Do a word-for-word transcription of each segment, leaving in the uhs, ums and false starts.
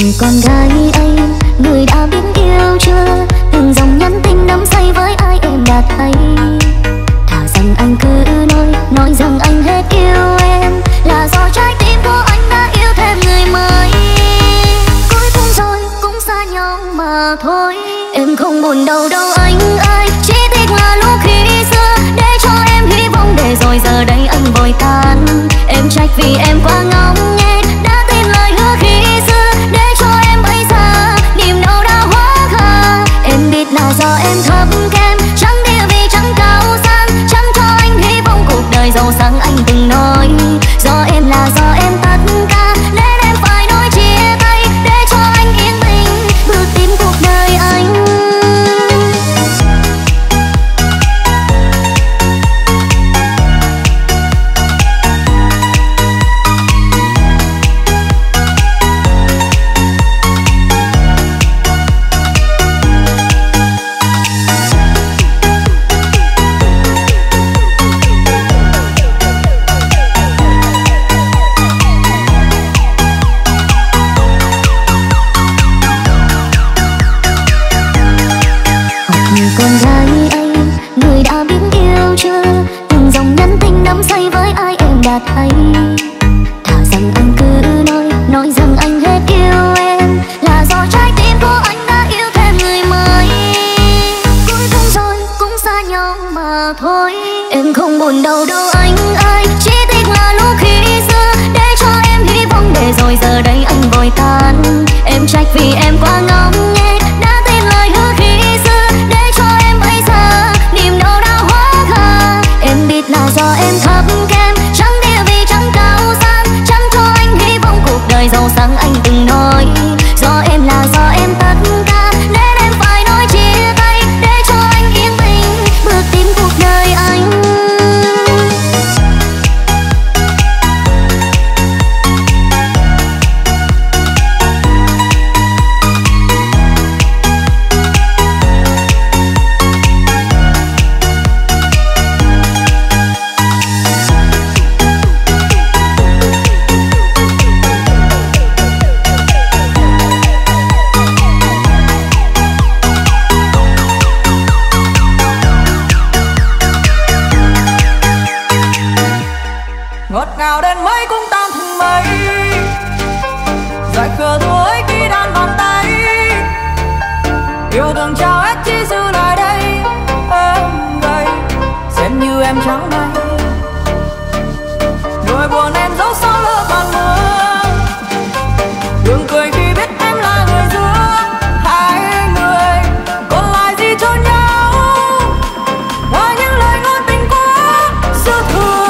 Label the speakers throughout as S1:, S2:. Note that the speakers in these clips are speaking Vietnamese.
S1: người con gái ấy, người đã biết yêu chưa? Từng dòng nhắn tin đắm say với ai em đã thấy. Thà rằng anh cứ nói, nói rằng anh hết yêu em, là do trái tim của anh đã yêu thêm người mới. Cuối cùng rồi cũng xa nhau mà thôi. Em không buồn đâu đâu anh ơi, chỉ tiếc là lúc khi xưa để cho em hy vọng, để rồi giờ đây anh vội tan. Em trách vì em quá ngóng nghe, đã tin lời hứa khi xưa, để cho em bây giờ niềm đau đã hóa khờ. Em biết là do em thấp kém, chẳng địa vị chẳng cao sang, chẳng cho anh hy vọng cuộc đời giàu sang anh từng nói. Do em là do em tất cả, nên em phải nói chia tay, để cho anh yên bình bước tìm cuộc đời anh. Con gái ấy, người đã biết yêu chưa? Từng dòng nhắn tin đắm say với ai em đã thấy. Thà rằng anh cứ nói, nói rằng anh hết yêu em, là do trái tim của anh đã yêu thêm người mới. Cuối cùng rồi cũng xa nhau mà thôi. Em không buồn đâu đâu anh ơi, chỉ tiếc là lúc khi xưa để cho em hy vọng, để rồi giờ đây anh vội tan. Em trách vì em quá ngóng nghe, đã tin lời hứa khi xưa, để cho em bây giờ niềm đau đã hóa khờ. Em biết là do em thấp kém, chẳng địa vị chẳng cao sang, chẳng cho anh hy vọng cuộc đời giàu sang anh từng nói. Do em là do em tất cả, nên em phải nói chia tay, để cho anh yên bình bước tìm cuộc đời anh.
S2: Ngọt ngào đến mấy cũng tan thành mây, dại khờ thôi khi đan bàn tay. Yêu thương trao hết chỉ giữ lại đây, em đây xem như em trắng nay. Nỗi buồn em giấu sau lớp màn mưa, đường cười khi biết em là người giữa hai người. Còn lại gì cho nhau, ngoài những lời ngôn tình quá dư thừa.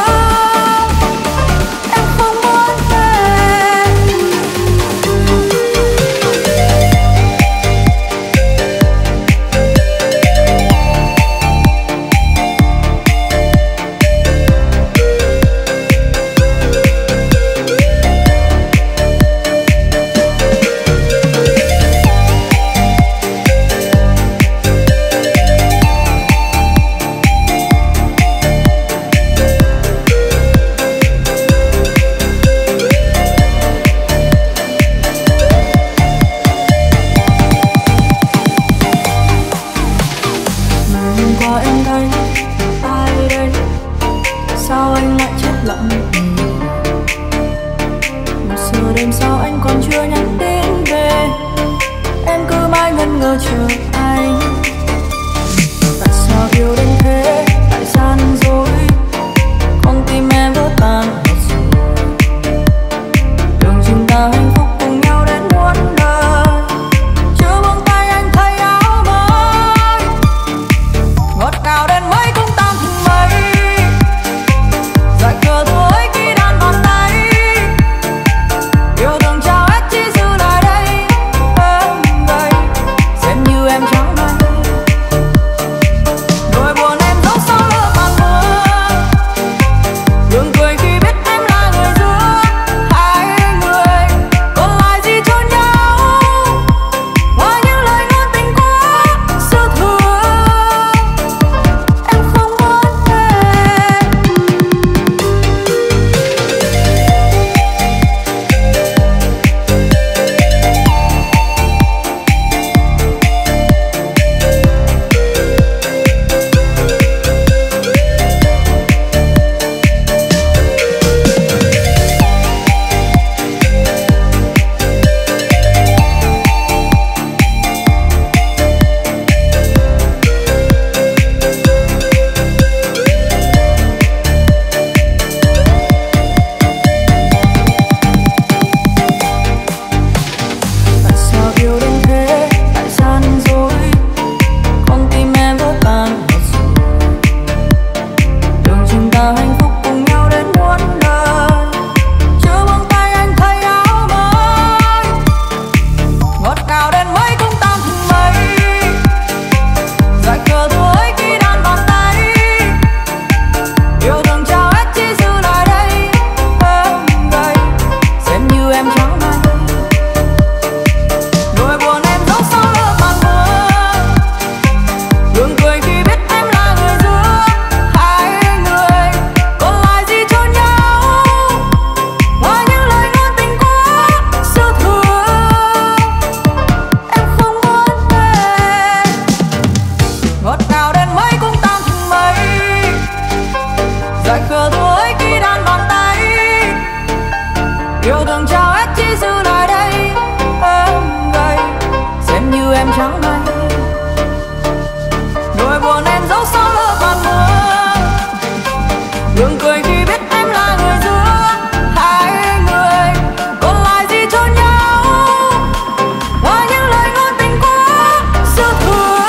S2: trắng bay. Nỗi buồn em giấu sau lớp màn mưa, gượng cười khi biết em là người giữa hai người. Còn lại gì cho nhau ngoài những lời ngôn tình quá dư thừa. Em không muốn về, ngọt ngào đến mấy cũng tan thành mây, dại khờ thôi khi đan bàn tay. Yêu thương trao hết chỉ giữ lại đây em gầy, xem như em trắng bay. Nỗi buồn em giấu sau lớp màn mưa, gượng cười khi biết em là người giữa hai người. Còn lại gì cho nhau ngoài những lời ngôn tình quá dư thừa.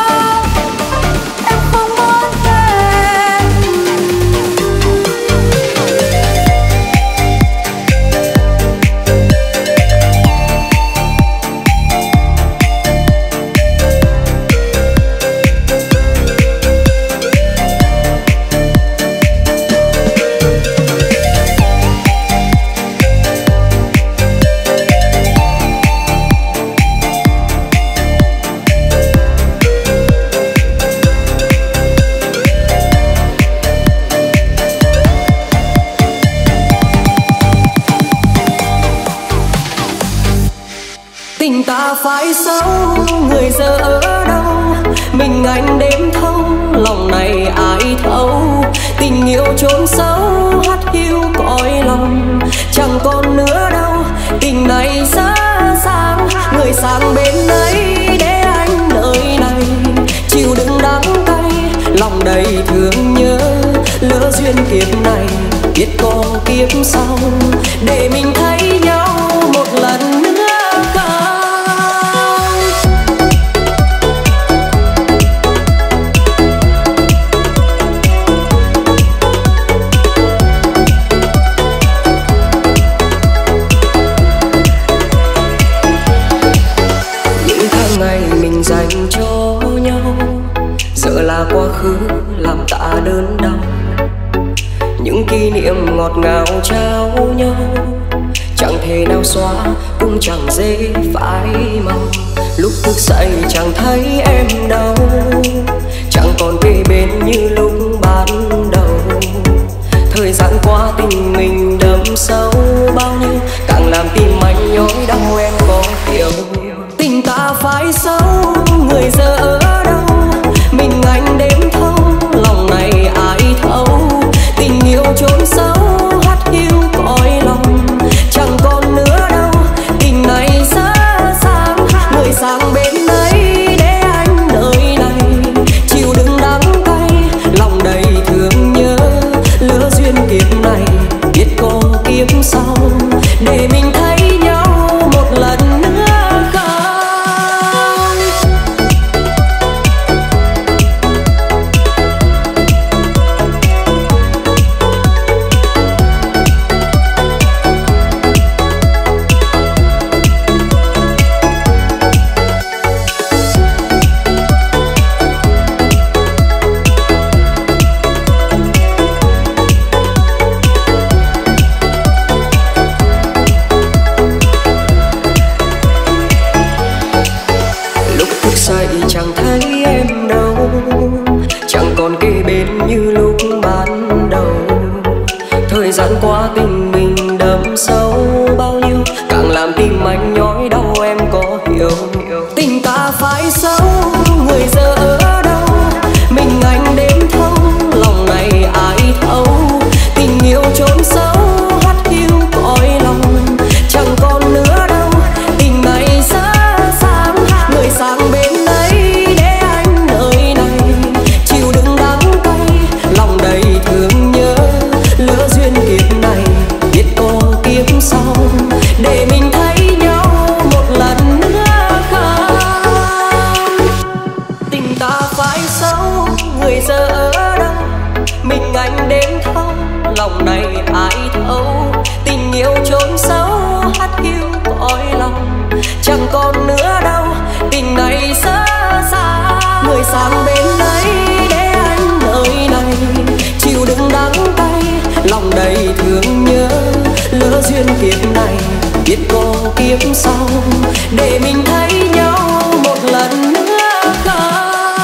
S2: Em không muốn về.
S3: Tình ta phải xấu, người giờ ở đâu? Mình anh đêm thâu, lòng này ai thấu? Tình yêu chốn sâu, hắt hiu cõi lòng, chẳng còn nữa đâu. Tình này xa sáng, người sang bên ấy để anh nơi này chịu đựng đắng cay, lòng đầy thương nhớ. Lỡ duyên kiếp này, biết có kiếp sau, để mình thấy nhau một lần nữa. Dành cho nhau giờ là quá khứ làm ta đớn đau. Những kỷ niệm ngọt ngào trao nhau chẳng thể nào xóa, cũng chẳng dễ phai màu. Lúc thức dậy chẳng thấy em đâu, chẳng còn kề bên như lúc ban đầu. Thời gian qua tình mình đậm sâu bao nhiêu, càng làm tim anh nhói đau. Em có hiểu tình ta phải xấu, người giờ ở đâu? Mình anh đêm thâu, lòng này ai thấu? Tình yêu chốn sâu, hắt hiu cõi lòng, chẳng còn nữa đâu. Tình này xa sáng, người sang bên ấy để anh nơi này chịu đựng đắng cay, lòng đầy thương nhớ. Lỡ duyên kiếp này, biết có kiếp sau, để mình thấy nhau một lần nữa. Chẳng thấy em đâu, chẳng còn kề bên như lúc ban đầu. Thời gian qua tình mình đậm sâu bao nhiêu, càng làm tim anh nhói đau. Em có hiểu tình ta phải xấu, người giờ ở đâu? Mình anh đêm thâu, lòng này ai thấu? Tình yêu chốn sâu, hắt hiu cõi lòng, chẳng còn nữa đâu. Tình này xa sáng, người sang bên sau, để mình thấy nhau một lần nữa không? Tình ta phải xấu, người giờ ở đâu? Mình anh đêm thâu, lòng này ai thấu? Tình yêu chốn sâu, hắt hiu cõi lòng, chẳng còn nữa đâu. Tình này xa xa, người sang bên ấy để anh nơi này chịu đựng đắng cay, lòng đầy thương nhớ. Lỡ duyên kiếp này, biết kiếp sau để mình thấy nhau một lần nữa không?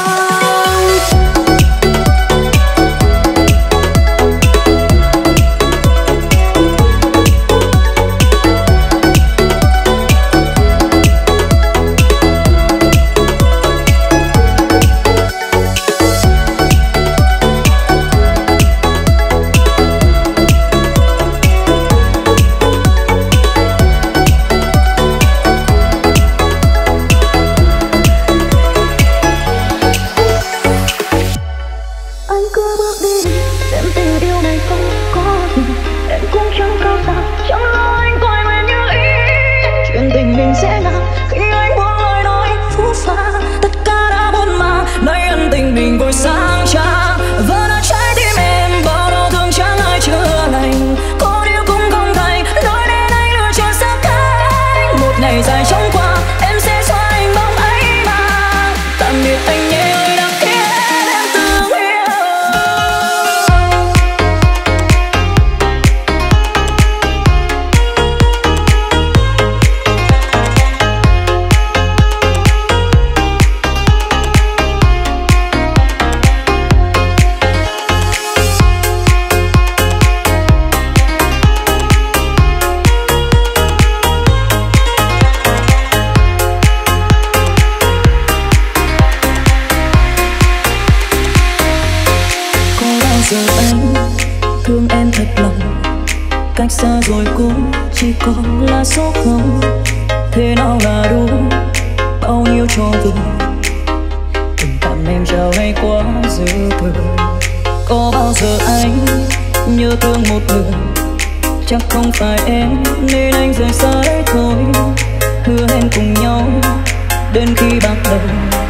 S2: Cách xa rồi cũng chỉ còn là số không. Thế nào là đủ, bao nhiêu cho vừa. Tình cảm em trao hay quá dư thừa. Có bao giờ anh nhớ thương một người, chắc không phải em nên anh rời xa đấy thôi. Hứa hẹn cùng nhau đến khi bạc đầu,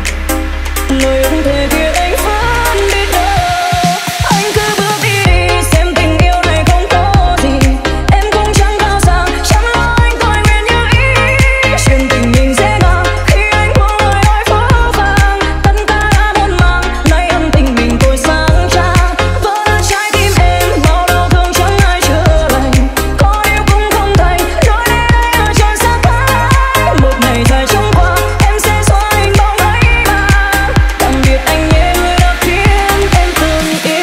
S2: lời ước thề kia anh vẫn biết đâu. Anh cứ bước đi đi, xem tình yêu này không có gì. Em cũng chẳng cao sang, chẳng lo anh coi nguyện như ý. Chuyện tình mình dễ dàng khi anh buông lời nói phũ phàng. Tất cả đã muộn màng, nay ân tình mình tôi sáng trang. Vỡ nát trái tim em, bao đau thương chẳng ai chữa lành. Có điều cũng không thành, nỗi đau này ở trọn xa cách. Một ngày dài trôi qua, em sẽ xóa hình bóng ấy mà. Tạm biệt anh nhé, người đã khiến em từng yêu.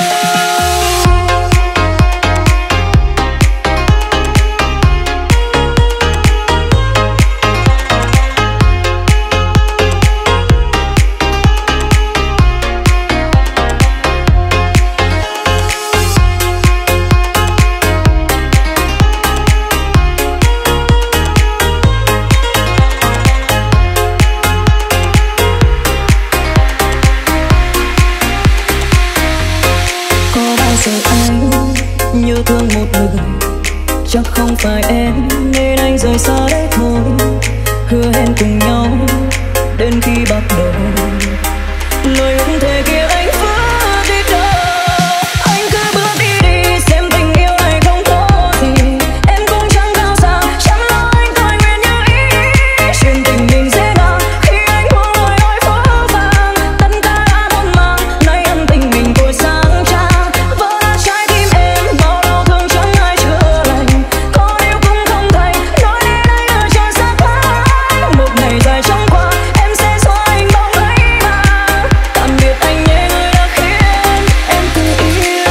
S2: Có bao giờ anh nhớ thương một người, chắc không phải em nên anh rời xa đấy thôi. Hứa hẹn cùng nhau đến khi bạc đầu, lời ước thề kia anh vẫn biết đâu. Anh cứ bước đi đi, xem tình yêu này không có gì. Em cũng chẳng cao sang, chẳng lo anh coi nguyện như ý. Chuyện tình mình dễ dàng khi anh buông lời nói phũ phàng. Tất cả đã muộn màng, nay ân tình mình tôi sáng trang. Vỡ nát trái tim em, bao đau thương chẳng ai chữa lành. Có điều cũng không thành, nỗi đau này ở trọn xa cách. Một ngày dài trôi qua, em sẽ xóa hình bóng ấy mà. Tạm biệt anh nhé, người đã khiến em từng yêu.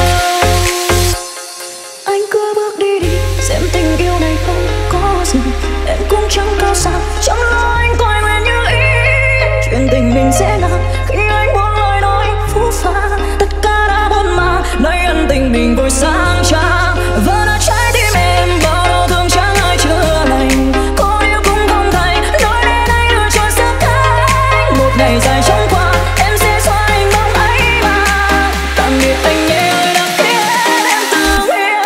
S2: Anh cứ bước đi đi, xem tình yêu này không có gì. Em cũng chẳng cao sang, chẳng lo anh coi nguyện như ý. Chuyện tình mình sẽ làm khi anh buông lời nói phũ phàng. Tất cả đã muộn màng, nay ân tình mình vội sáng trang. Vỡ nát trái tim em, bao đau thương chẳng ai chữa lành. Có điều cũng không thành, nỗi đau này ở trọn xa cách. Một ngày dài trôi qua, em sẽ xóa hình bóng ấy mà. Tạm biệt anh nhé, người đã khiến em từng yêu.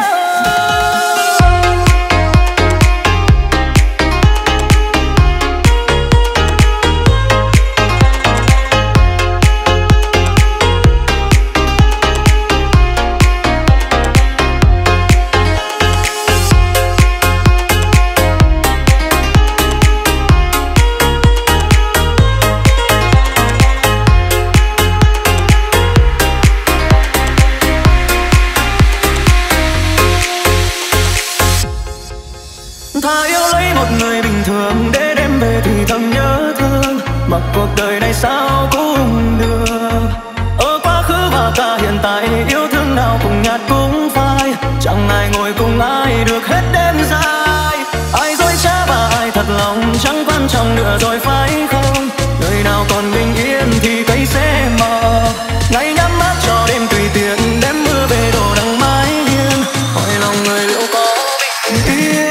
S4: lấy một người bình thường để đêm về thì thầm nhớ thương, mặc cuộc đời này sao cũng được. Ở quá khứ và cả hiện tại, yêu thương nào cùng nhạt cũng phai, chẳng ai ngồi cùng ai được hết đêm dài. Ai dối trá và ai thật lòng chẳng quan trọng nữa rồi phải không? Nơi nào còn bình yên thì cây sẽ mờ. Ngày nhắm mắt cho đêm tùy tiện, đêm mưa về đổ nắng mái hiên, hỏi lòng người liệu có bình yên.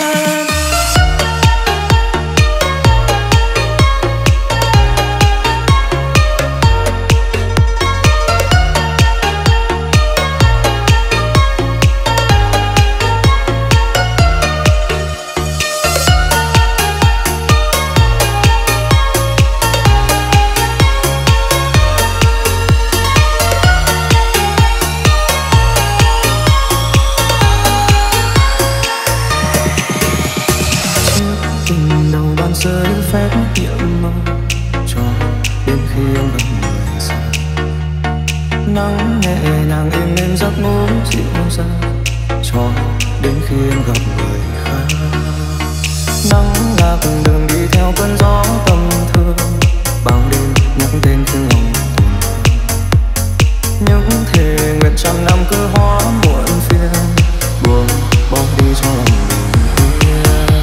S4: Rơi phép nhiệm mơ cho đến khi em gặp người xa, nắng nhẹ nhàng êm êm giấc ngủ dịu dàng cho đến khi em gặp người khác. Nắng là cùng đường đi theo cơn gió tầm thường, bao đêm nhắc tên tiếng lòng tổn thương. Những thề nguyện trăm năm cứ hóa muộn phiền, buông bỏ đi cho lòng bình yên.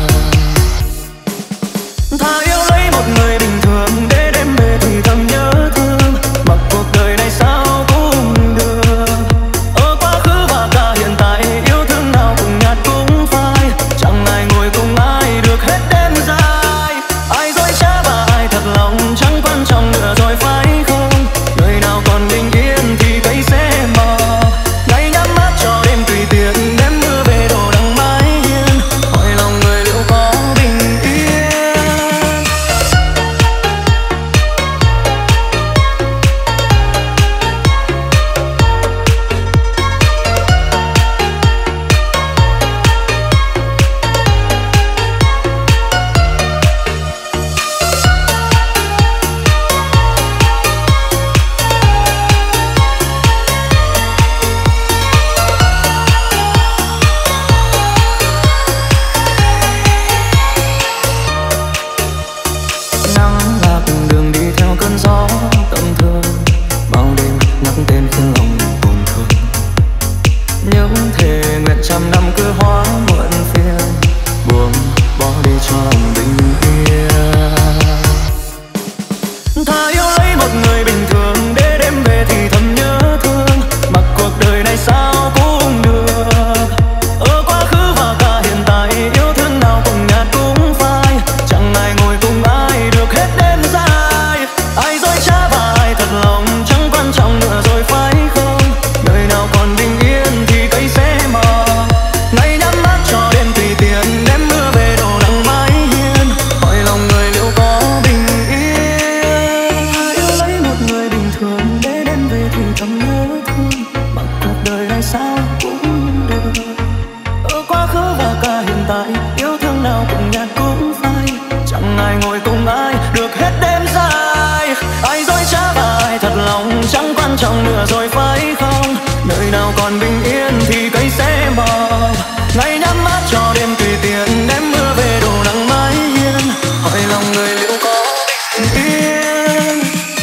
S4: Thà yêu lấy một người bình thường để đêm về thì thầm nhớ thương, mặc cuộc đời này sao cũng được. Ở quá khứ và cả hiện tại, yêu thương nào cùng nhạt cũng phai, chẳng ai ngồi cùng ai được hết đêm dài. Ai dối trá và ai thật lòng chẳng quan trọng nữa rồi phải không? Nơi nào còn bình yên thì cây sẽ mờ. Ngày nhắm mắt cho đêm tùy tiện, đêm mưa về đổ nắng mái hiên, hỏi lòng người liệu có bình yên. Trăm năm cứ hóa muộn phiền, buông bỏ đi cho lòng bình yên. Thà yêu lấy một người bình thường để đêm về thì thầm nhớ thương, mặc cuộc đời này sao cũng được. Ở quá khứ và cả hiện tại, yêu thương nào cùng nhạt cũng phai, chẳng ai ngồi cùng ai được hết đêm dài. Ai dối trá và ai thật lòng chẳng quan trọng nữa rồi phải không? Nơi nào còn bình yên thì cây sẽ mờ. Ngày nhắm mắt cho đêm tùy tiện, đêm mưa về đổ nắng mái hiên, hỏi lòng người liệu có bình yên. Yêu lấy một người bình thường để đêm về thì thầm nhớ thương, mặc cuộc đời này sao cũng được. Ở quá khứ và cả hiện tại, yêu thương nào cùng nhạt cũng phai, chẳng ai ngồi cùng ai được hết đêm dài. Ai dối trá và ai thật lòng chẳng quan trọng nữa rồi phải không? Nơi nào còn bình yên thì cây sẽ mờ. Ngày nhắm mắt cho đêm tùy tiện, đêm mưa về đổ nắng mái hiên, hỏi lòng người liệu có bình yên.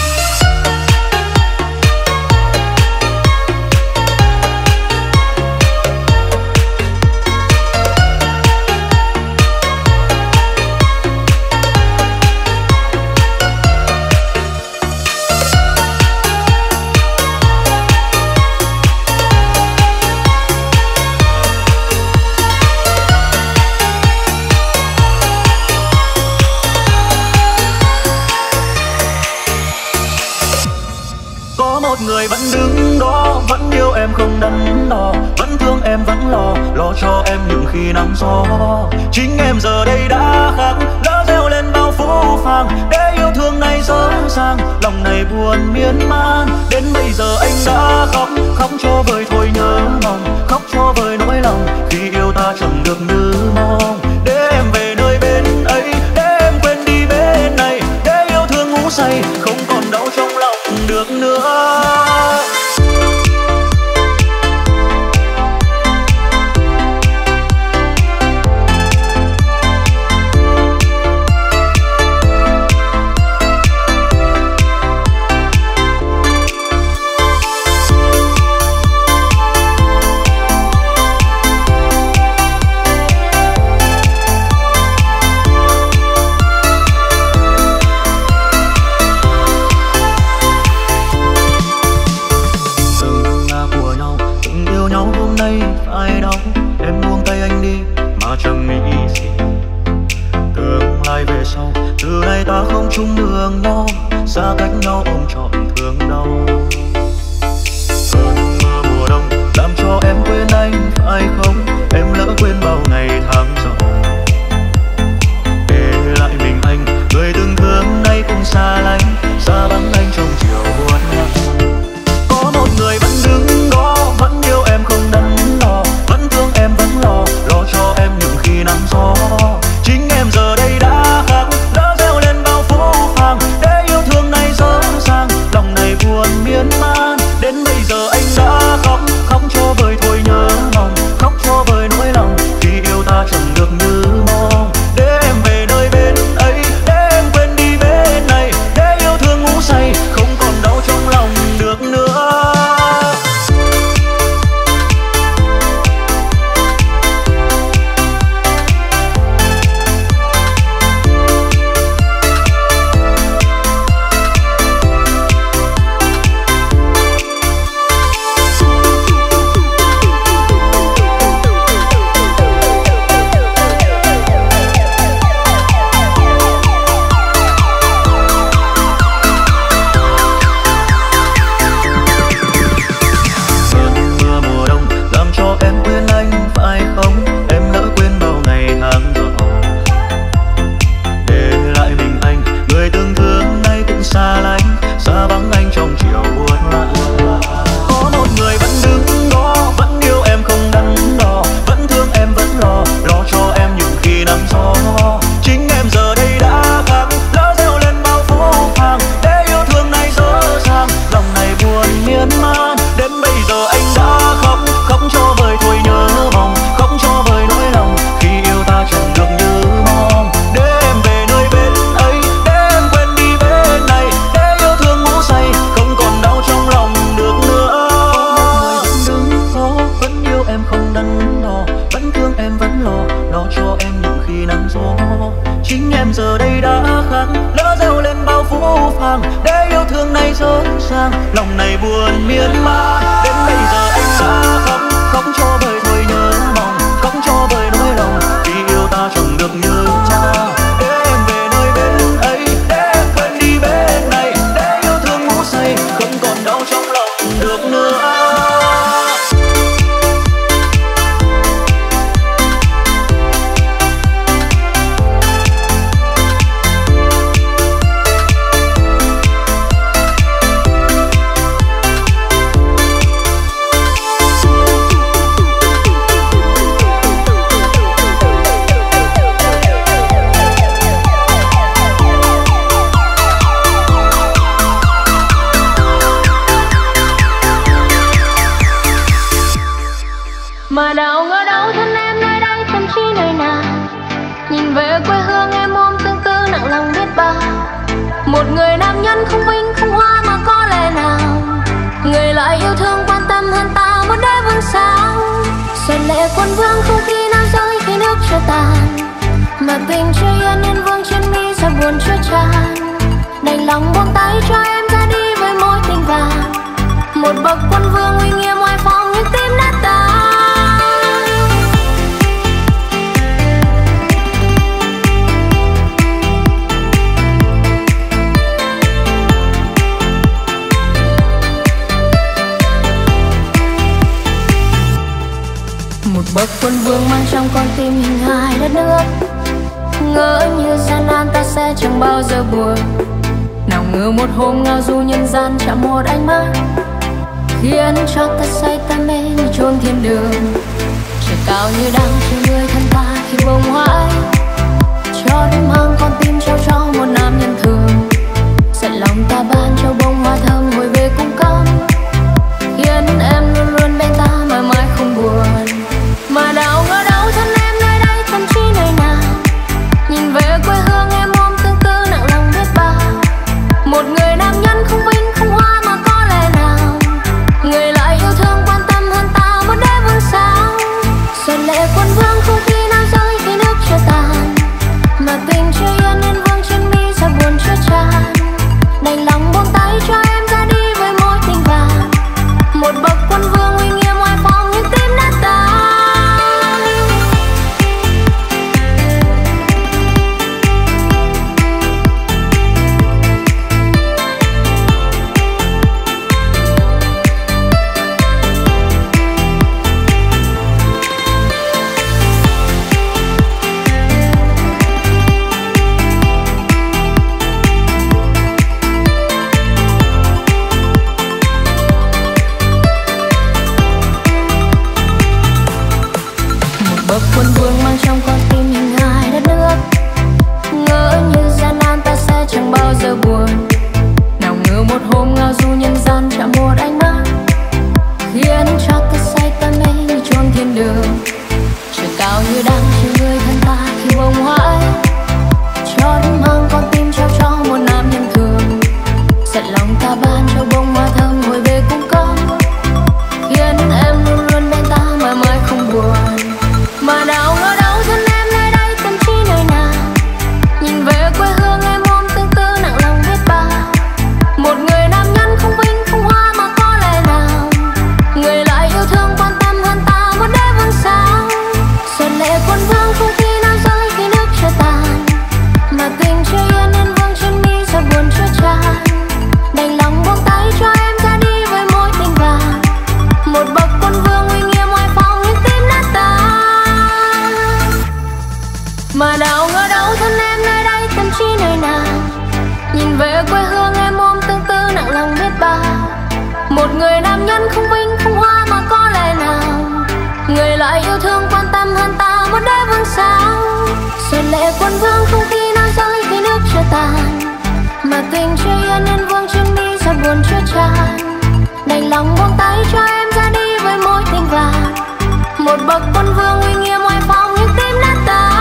S4: Một người vẫn đứng đó, vẫn yêu em không đắn đo, vẫn thương em vẫn lo, lo cho em những khi nắng gió. Chính em giờ đây đã khác, đã gieo lên bao phũ phàng, để yêu thương này dở dang, lòng này buồn miên man. Đến bây giờ anh đã khóc, khóc cho vơi thôi nhớ mong, khóc cho vơi nỗi lòng khi yêu ta chẳng được như mong. Để em về nơi bên ấy, để em quên đi bên này, để yêu thương ngủ say không còn đau trong lòng được nữa. mai về sau. Từ nay ta không chung đường nhau, xa cách nhau ôm trọn thương đau. Cơn mưa mùa đông làm cho em quên anh phải không? Em lỡ quên bao ngày tháng giàu. Để lại mình anh, người từng thương nay cũng xa lánh, xa vắng anh trong chiều buồn lắm. Có một người vẫn đứng đó, vẫn yêu em không đắn đo, vẫn thương em vẫn lo, lo cho em những khi nắng gió. Chính em giờ đây đã khác, đã gieo lên bao phố phàng, để yêu thương này dở dang, lòng này buồn miên man. Đến bây giờ anh đã khóc, khóc cho vơi thôi nhớ mong, khóc cho vơi nỗi lòng khi yêu ta chẳng được như mong. Để em về nơi bên ấy, để em quên đi bên này, để yêu thương ngủ say không còn đau trong lòng được nữa. Lòng này buồn miên man, đến bây giờ anh đã khóc, khóc cho vơi thôi nhớ mong, khóc cho vơi nỗi lòng vì yêu ta chẳng được như cha. Để em về nơi bên ấy, để em quên đi bên này, để yêu thương ngủ say không còn đau trong lòng được nữa.
S1: Mà đâu ngờ đâu thân em nơi đây tâm trí nơi nào, nhìn về quê hương em ôm tương tư nặng lòng biết bao. Một người nam nhân không vinh không hoa mà có lẽ nào, người lại yêu thương quan tâm hơn ta muốn để vương sao. Xuân lệ quân vương không khi nào rơi khi nước chưa tàn, mà tình chưa yên yên vương trên mi giờ buồn chưa tràn. Đành lòng buông tay cho em ra đi với mối tình vàng, một bậc quân vương uy nghiêm ngoài phòng nhưng tim nát tan. Một bậc quân vương mang trong con tim hình hài đất nước, ngỡ như gian nan ta sẽ chẳng bao giờ buồn. Nào ngờ một hôm ngao du nhân gian chạm một ánh mắt, khiến cho ta say ta mê như chốn thiên đường. Trời cao như đang trên người thân ta khi bông hoa ấy, cho đêm mang con tim trao cho một nam nhân thường. Giận lòng ta ban cho bông hoa thơm hồi về cung cấp, khiến em luôn luôn bên ta mãi mãi không buồn. Mà đâu ngờ đâu thân em nơi đây tâm trí nơi nào, nhìn về quê hương em ôm tương tư nặng lòng biết bao. Một người nam nhân không vinh không hoa mà có lẽ nào, người lại yêu thương quan tâm hơn ta muốn để vương sao. Xuân lệ quân vương không khi nào rơi khi nước chưa tàn, nhìn về quê hương em ôm tương tư nặng lòng biết bao. Một người nam nhân không vinh không hoa mà có lẽ nào người lại yêu thương quan tâm hơn ta một đế vương sao. Xuân lệ quân vương không khi nào rơi khi nước chưa tàn, mà tình chưa yên nên vương trên mi sao buồn chưa tràn. Đành lòng buông tay cho em ra đi với mối tình vàng, một bậc quân vương uy nghiêm oai phong nhưng tim nát tan.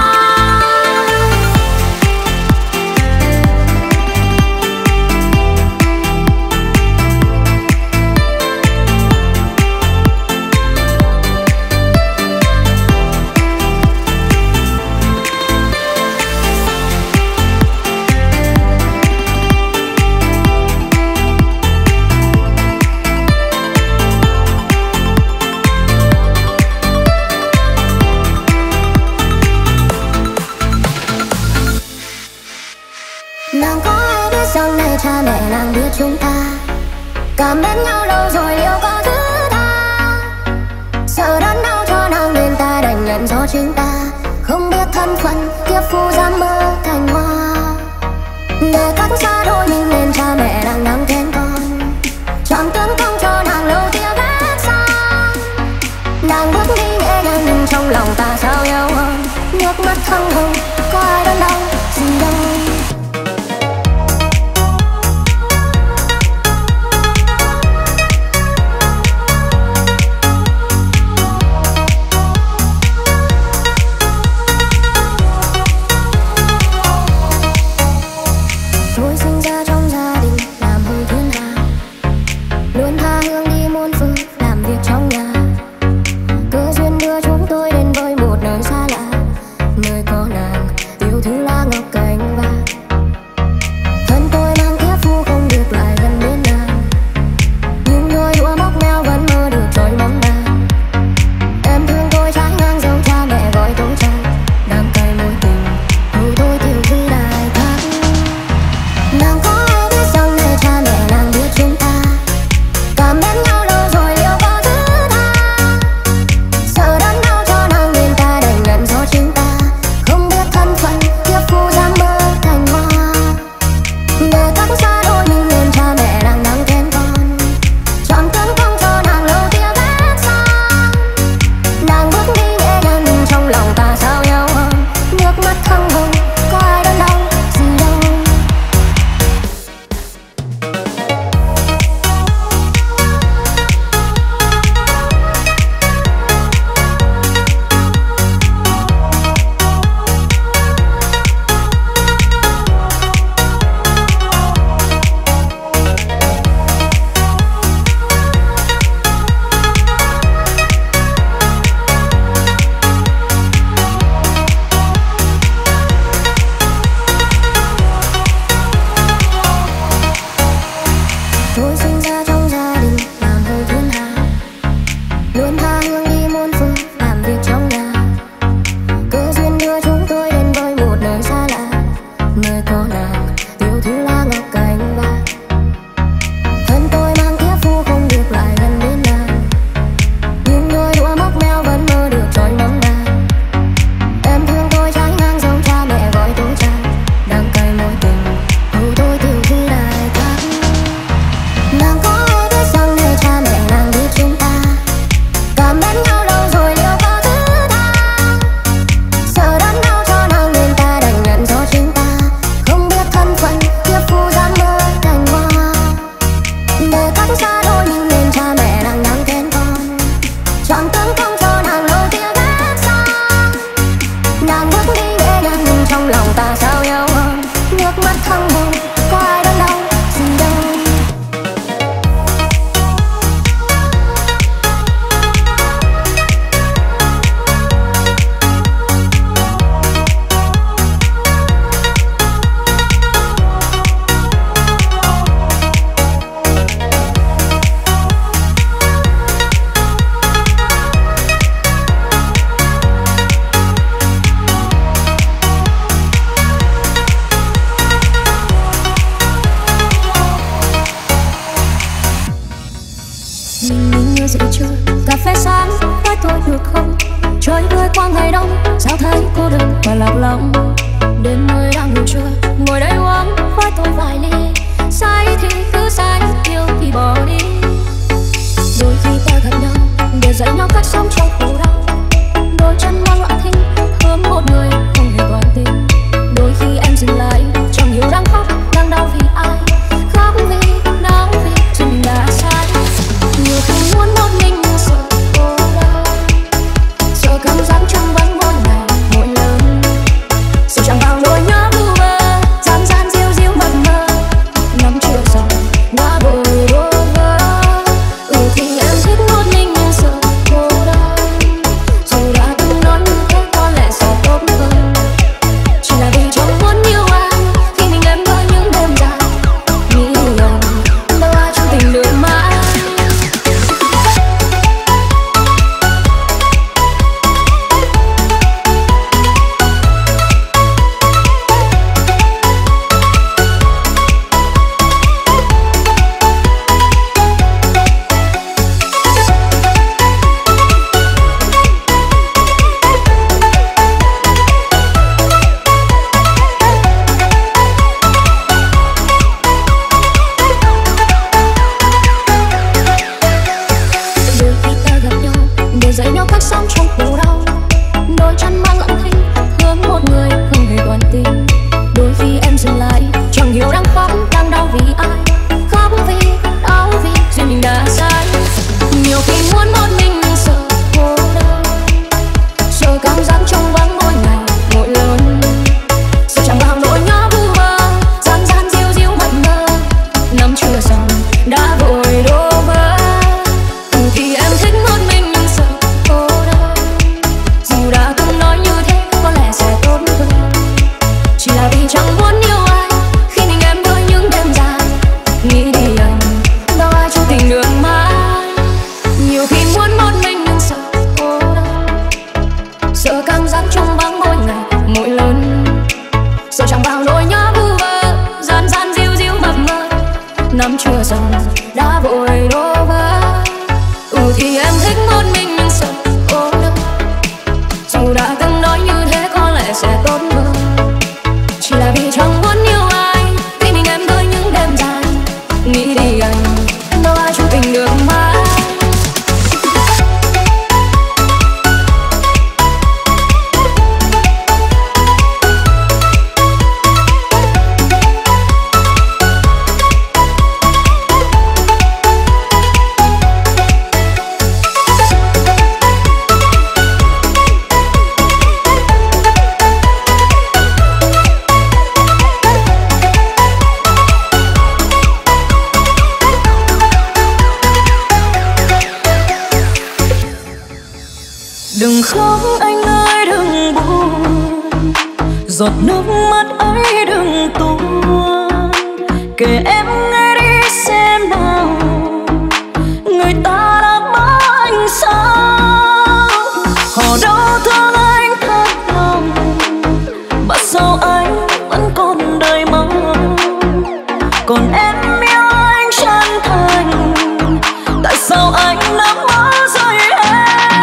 S5: Nàng có ai biết rằng này cha mẹ nàng biết chúng ta cảm mến nhau lâu rồi liệu có thứ tha. Sợ đớn đau cho nàng nên ta đành nhận do chính ta không biết thân phận kiếp phu dám mơ thành hoa. Để cách xa đôi mình nên cha mẹ nàng đang khen con chọn tướng công cho nàng lâu tia ghét xa. Nàng bước đi nhẹ nhàng nhưng trong lòng ta sao yêu hơn, nước mắt thăng hồng có ai đớn đau gì đâu.
S1: sao thấy cô đơn và lạc lõng. Đêm mới đang ngủ trưa, ngồi đây uống với tôi vài ly.
S5: chẳng muốn yêu ai khi mình em với những đêm dài. Nghĩ đi anh, đâu ai trong tình được mãi. Nhiều khi muốn một mình nhưng sợ cô đơn, sợ cảm giác trong vắng mỗi ngày mỗi lần, sợ chẳng bao nỗi nhớ vu vơ gian gian díu díu mập mờ. Năm chưa dần đã vội đổ vỡ. Ừ thì em thích một mình nhưng sợ cô đơn, dù đã từng nói như thế có lẽ sẽ tốt hơn. Chỉ là vì chẳng muốn yêu ai khi mình em với những đêm dài. Nghĩ đi anh, đâu ai chung tình được mãi.
S2: Đừng khóc anh ơi đừng buồn, giọt nước mắt ấy đừng tuôn. Kể em nghe đi xem nào, người ta đã mất anh sao? Họ đâu thương anh thật lòng, mà sao anh vẫn còn đời mong. Còn em yêu anh chân thành, tại sao anh đã bỏ rơi em?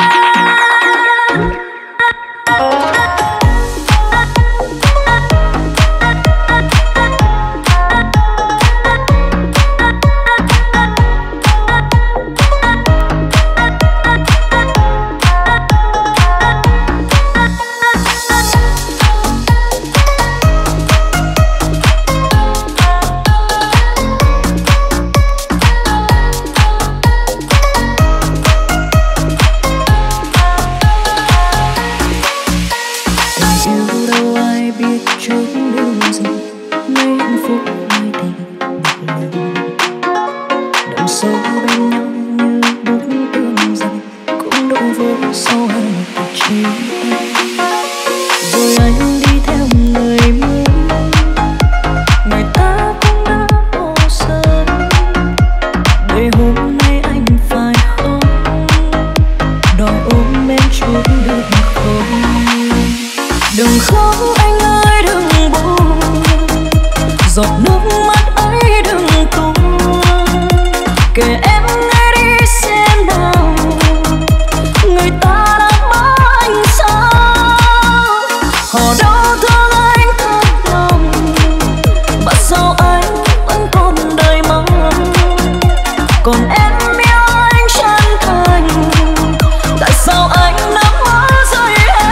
S2: Đừng khóc anh ơi đừng buồn, giọt nước mắt ấy đừng tuôn. Kể em nghe đi xem nào, người ta đã mất anh sao? Họ đâu thương anh thật lòng, mà sao anh vẫn còn đời mong. Còn em yêu anh chân thành, tại sao anh đã bỏ rơi em?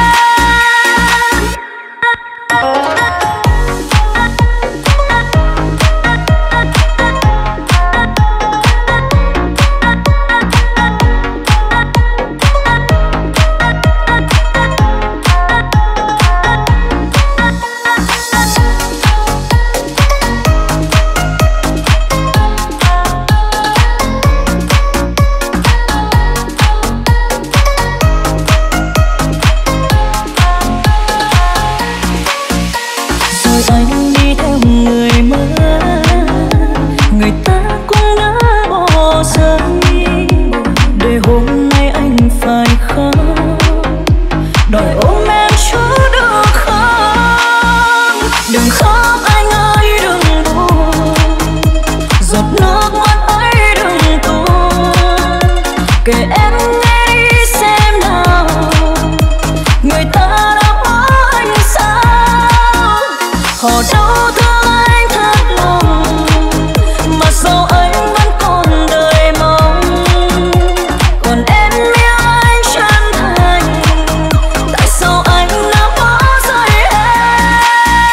S2: Anh đi theo người mới, người ta cũng đã bỏ rơi. Để hôm nay anh phải khóc, đòi ôm em chút được không? Đừng khóc anh ơi đừng buồn, giọt nước mắt ấy đừng tuôn. Kể em nghe đi xem nào, người ta đã bỏ anh sao? Họ đâu thương anh thật lòng, mà sao anh vẫn còn đời mong. Còn em yêu anh chân thành, tại sao anh đã bỏ rơi em?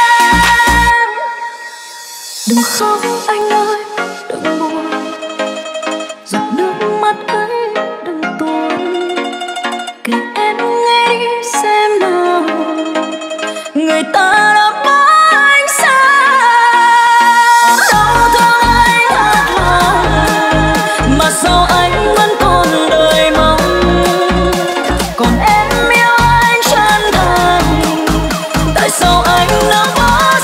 S2: Đừng khóc anh ơi đừng buồn, giọt nước mắt ấy đừng tuôn. Kể em nghe đi xem nào, người ta đã bỏ sao anh vẫn còn đời mong. Còn em yêu anh chân thành, tại sao anh đã bỏ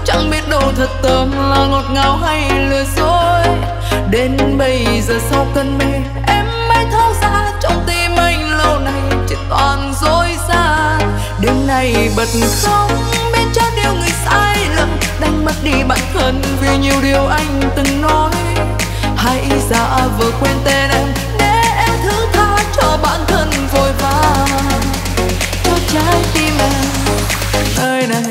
S2: chẳng biết đâu thật tâm là ngọt ngào hay lừa dối. Đến bây giờ sau cơn mê em mới thấu ra trong tim anh lâu nay chỉ toàn dối gian. Đêm nay bật khóc biết cho điều người sai lầm, đánh mất đi bản thân vì nhiều điều anh từng nói. Hãy giả vờ quên tên em để em thứ tha cho bản thân vội vàng, cho trái tim em nơi này.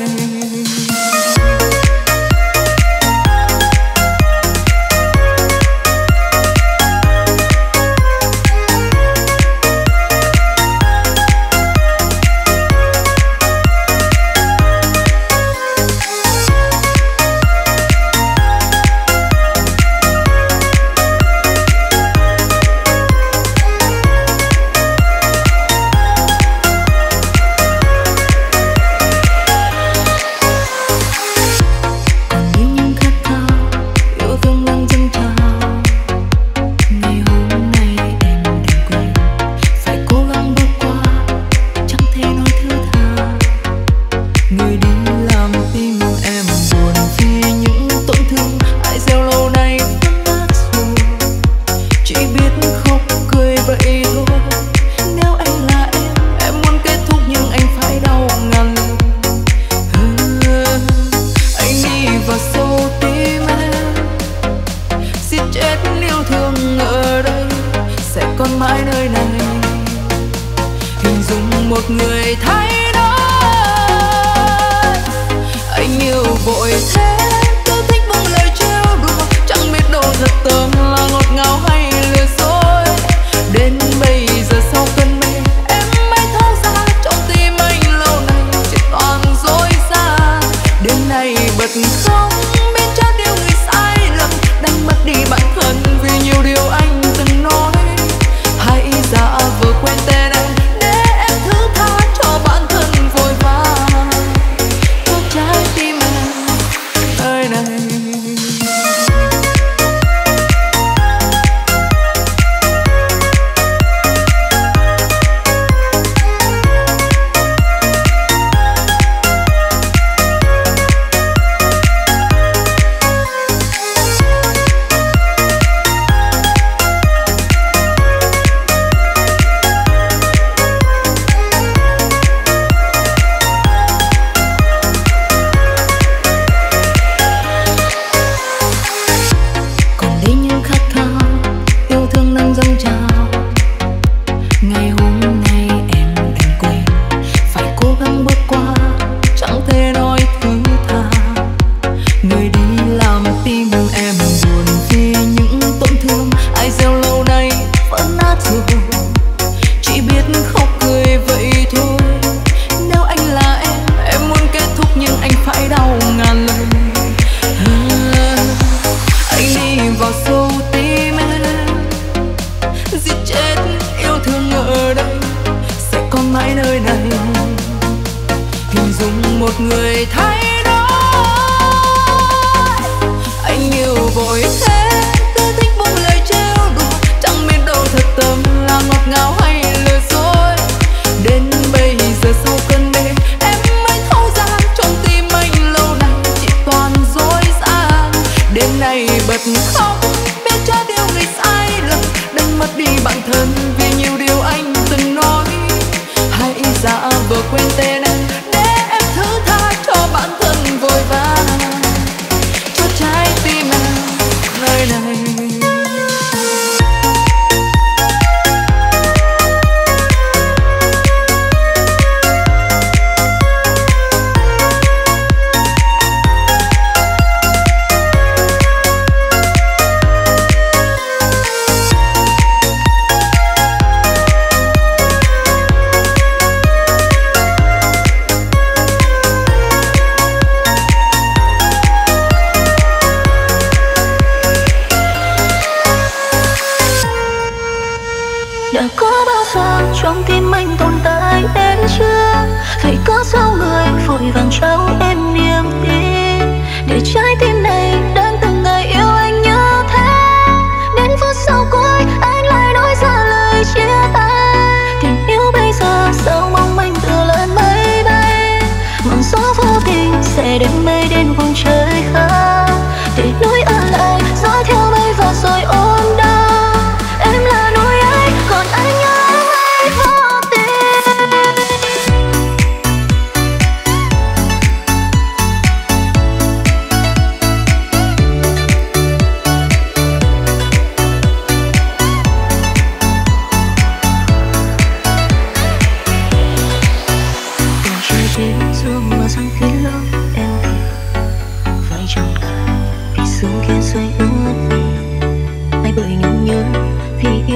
S1: sẽ đến mây đen vùng trời.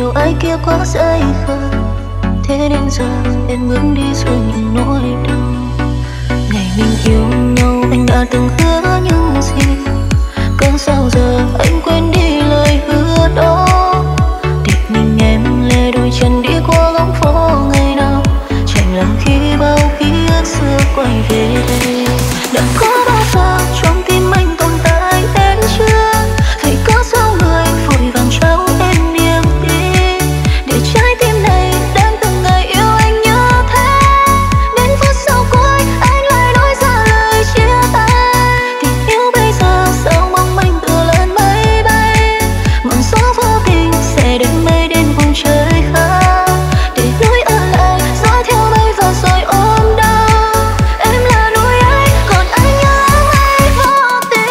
S1: yêu ai kia quá dễ vời. Thế đến giờ em bước đi rồi những nỗi đau. Ngày mình yêu nhau anh đã từng hứa những gì, cớ sao giờ anh quên đi lời hứa đó. Để mình em lê đôi chân đi qua góc phố ngày nào, chạnh lòng khi bao ký ức xưa quay về đây. Đã có bao giờ trong tim anh tồn tại em chưa? Vậy có sao người vội vàng trao em niềm tin, để trái tim này đang từng ngày yêu anh như thế. Đến phút sau cuối anh lại nói ra lời chia tay. Tình yêu bây giờ sao mong manh tựa lên mây bay, ngọn gió vô tình sẽ đến mây đến vùng trời khác, để lối ở lại dõi theo mây và rồi ôm đau. Em là núi ấy còn anh nhớ mây vô tình.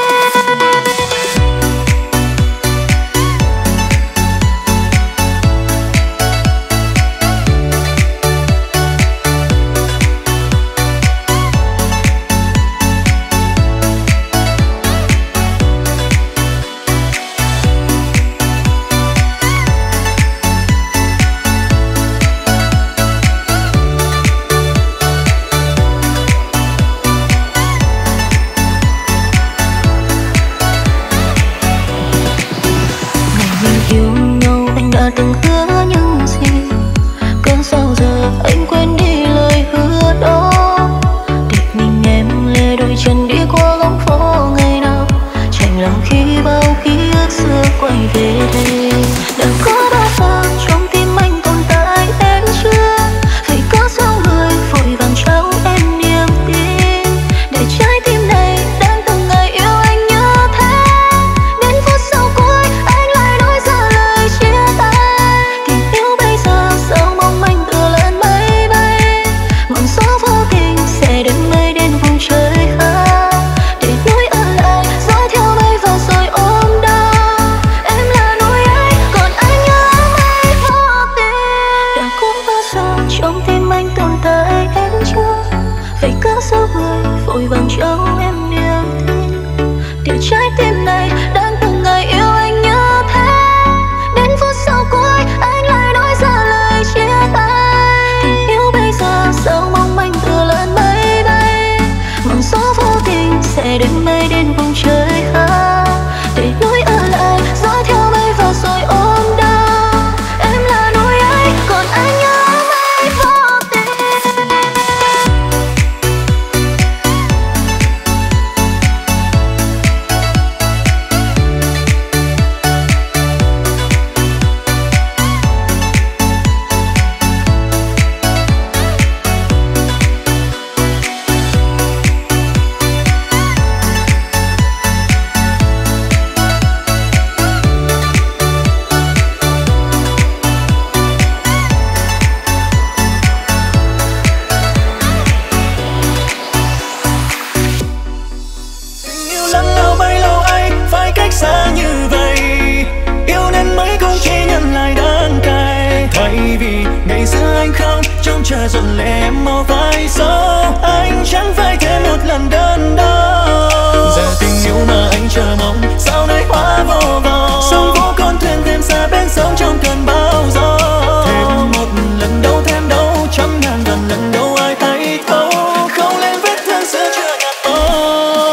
S1: Ngày mình yêu nhau anh đã từng hứa những gì, cớ sao giờ anh quên đi lời hứa đó. Để mình em lê đôi chân đi qua góc phố ngày nào, chạnh lòng khi bao ký ức xưa quay về đây. Đã có bao giờ trong tim anh tồn tại em chưa? Vậy có sao người vội vàng trao em niềm tin, để trái tim này đang từng ngày yêu anh như thế. Đến phút sau cuối anh lại nói ra lời chia tay. Tình yêu bây giờ sao mong manh tựa lên mây bay, ngọn gió vô tình sẽ đến mây đến vùng trời khác, để lối ở lại dõi theo mây và rồi ôm đau. Em là núi ấy còn anh nhớ mây vô tình. Đã có bao giờ trong tim anh tồn tại em chưa? Vậy cớ sao người vội vàng trao em niềm tin, để trái tim này đang từng ngày yêu anh như thế. Đến phút sau cuối anh lại nói ra lời chia tay. Tình yêu bây giờ sao mong manh tựa lên mây bay, ngọn gió vô tình sẽ đến mây đến vùng trời khác, để lối ở lại dõi theo mây và rồi ôm đau. Em là núi ấy còn anh nhớ mây vô tình.
S4: Tình yêu lắm lâu bấy lâu ấy phải cách xa như vậy, yêu nên mấy cũng chỉ nhận lại đắng cay. Thay vì ngày xưa anh khóc trông chờ dồn lệ em mau phải giấu, anh chẳng phải thêm một lần đơn đau. Giờ tình yêu mà anh chờ mong sao nay hóa vô vọng, sông vỗ con thuyền thêm xa bên sông trong cơn bão gió. Thêm một lần đâu thêm đâu trăm ngàn lần lần đâu ai thấy thấu, không lên vết thương xưa chưa nhạt môi.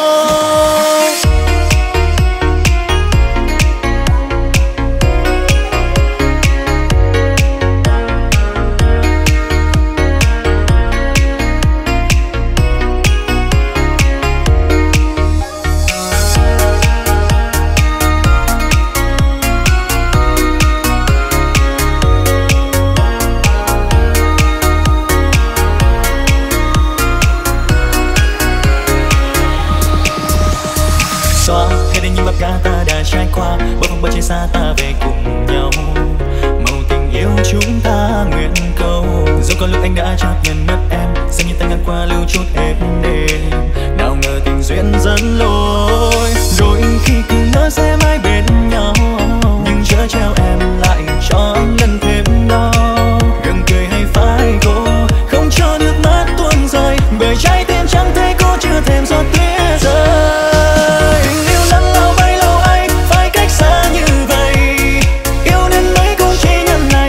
S4: Xóa hết đi những mặc cả ta đã trải qua, bờ phong bờ trên xa ta về cùng nhau. Màu tình yêu chúng ta nguyện cầu, dù có lúc anh đã chấp nhận mất em, xem như ta ngang qua lưu chút êm đềm. Nào ngờ tình duyên dẫn lối, đôi khi cứ nói sẽ mãi bên nhau, nhưng chớ treo em lại cho anh lần thêm đau. Gừng cười hay phai khô, không cho nước mắt tuôn rơi, bởi trái tim chẳng thấy cô chưa thêm giọt tuyết rơi. Tình yêu lắm lâu bấy lâu ấy phải cách xa như vậy, yêu nên mấy cũng chỉ nhận lại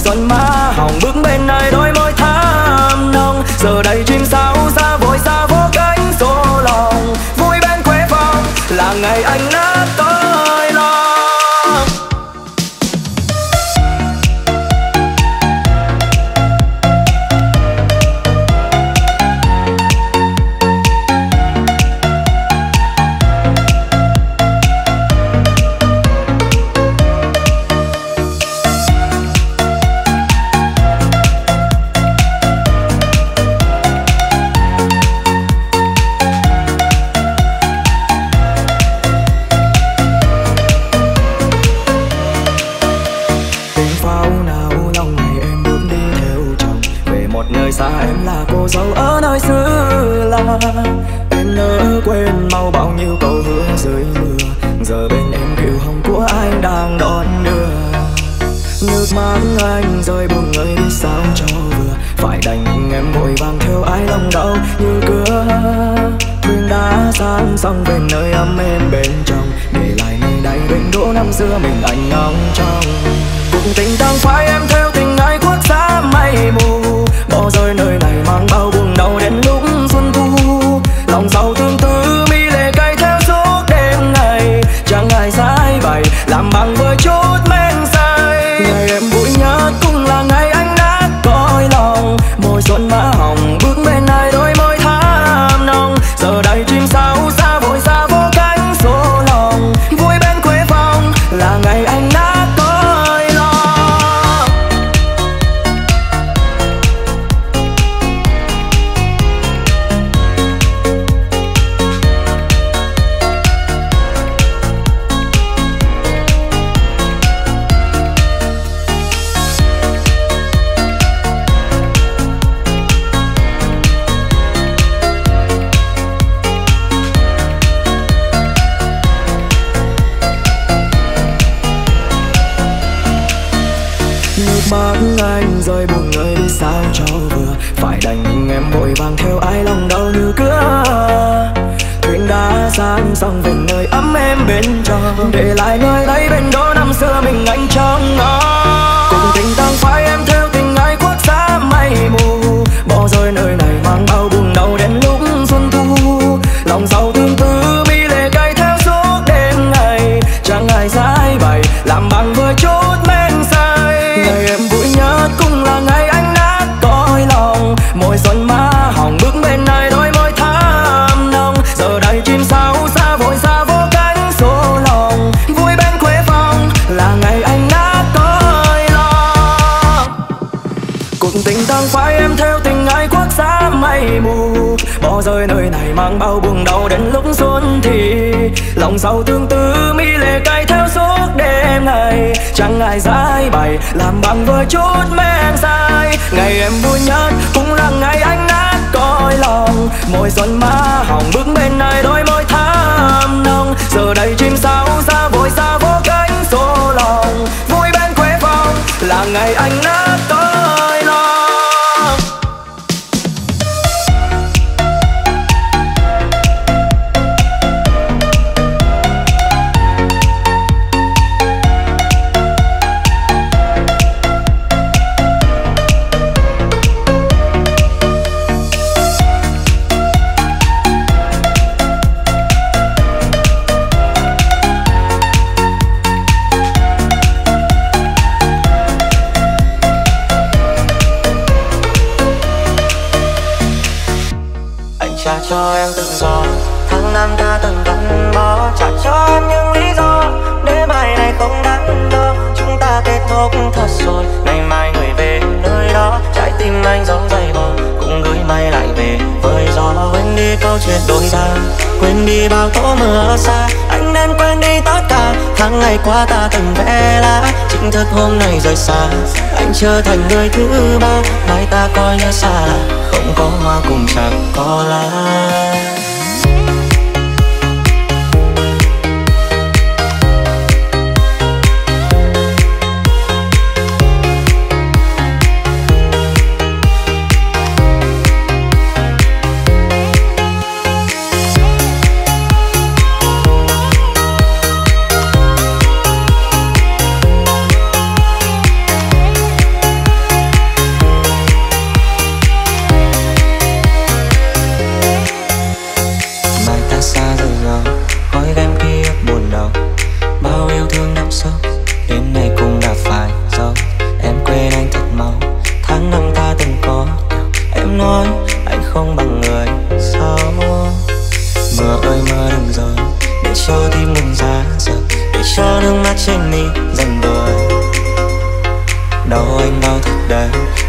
S4: xuân má hồng bước bên này đôi môi thắm nồng. Giờ đây chim sáo xa vội xa vô cánh số lòng, vui bên quê phòng là ngày anh nát tôi lòng. Xa em là cô dâu ở nơi xứ lạ, em nỡ quên mau bao nhiêu câu hứa dưới mưa. Giờ bên em kiều hồng của anh đang đón đưa. Nước mắt anh rơi buồn người đi sao cho vừa, phải đành em vội vàng theo ai lòng đau như cưa. Thuyền đã sang sông về nơi ấm êm bên trong, để lại nơi đây bến đỗ năm xưa mình anh ngóng trong. Cuộc tình đang phải em theo tình ai khuất xa mây mù, bỏ rơi nơi này mang bao buồn đau đến lúc xuân thu. Lòng sầu tương tư mi lệ cay theo suốt đêm ngày, chẳng ai giải bày làm bằng với chút men say. Ngày em vui nhất cũng là ngày anh đã cõi lòng, môi xuân má hồng bước bên ai đôi môi thắm nồng. Giờ đây chim sáo xa vội xa vô cánh số lòng, vui bên quê phòng là ngày anh đã cõi lòng. Mắt anh rơi buồn người đi sao cho vừa, phải đành em vội vàng theo ai lòng đau như cưa. Thuyền đã sang sông về nơi ấm êm bên trong, để lại nơi đây bên đó năm xưa mình anh trong nó. Cùng tình tăng phải em theo tình ai khuất xa mây mù, bỏ rơi nơi này mang bao buồn đau đến lúc xuân thu. Lòng sầu tương tư mi lệ cay theo suốt đêm ngày, chẳng ai giải bày làm bằng với chút men say. Ngày em vui nhất cũng là ngày anh đã cõi lòng, môi xuân má hồng bước bên này đôi môi thắm nồng. Giờ đây chim sáo xa vội xa vô cánh số lòng, vui bên quê phòng là ngày anh đã cõi lòng. Cuộc tình tăng phải em theo tình ai khuất xa mây mù, bỏ rơi nơi này mang bao buồn đau đến lúc xuân thì. Lòng sầu tương tư mi lệ cay theo suốt đêm ngày, chẳng ai giải bày làm bằng với chút men say. Ngày em vui nhất cũng là ngày anh đã cõi lòng, môi xuân má hồng bước bên này đôi môi thắm nồng. Giờ đây chim sáo xa vội xa vô cánh số lòng, vui bên quê phòng là ngày anh đã cõi lòng.
S6: Trả cho em tự do, tháng năm ta từng gắn bó. Trả cho em những lý do để bài này không đắn đo. Chúng ta kết thúc thật rồi, ngày mai người về nơi đó. Trái tim anh giống dây bò, cũng gửi bay lại về với gió. Quên đi câu chuyện đôi ta, quên đi bao tố mưa xa. Anh nên quên đi tất cả tháng ngày qua ta từng vẽ lá. Chính thức hôm nay rời xa, anh trở thành người thứ ba. Mai ta coi như xa lạ, không có hoa cùng chẳng có lá.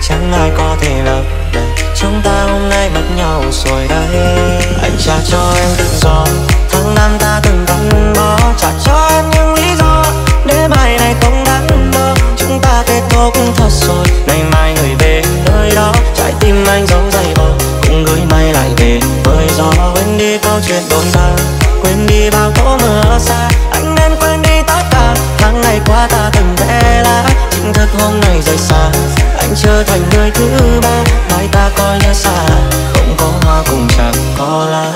S6: chẳng ai có thể lấp đầy. Chúng ta hôm nay mất nhau rồi đây. Anh trả cho em tự do, tháng năm ta từng gắn bó. Trả cho em những lý do để mai này không đắn đo. Chúng ta kết thúc thật rồi, ngày mai người về nơi đó. Trái tim anh giấu giày vò, cũng gửi may lại về với gió. Quên đi câu chuyện đồn ta, quên đi bao tố mưa xa. Anh nên quên đi tất cả tháng ngày qua ta từng vẽ lá. Chính thức hôm nay rời xa, anh trở thành người thứ ba. Mai ta coi như xa lạ, không có hoa cùng chẳng có lá.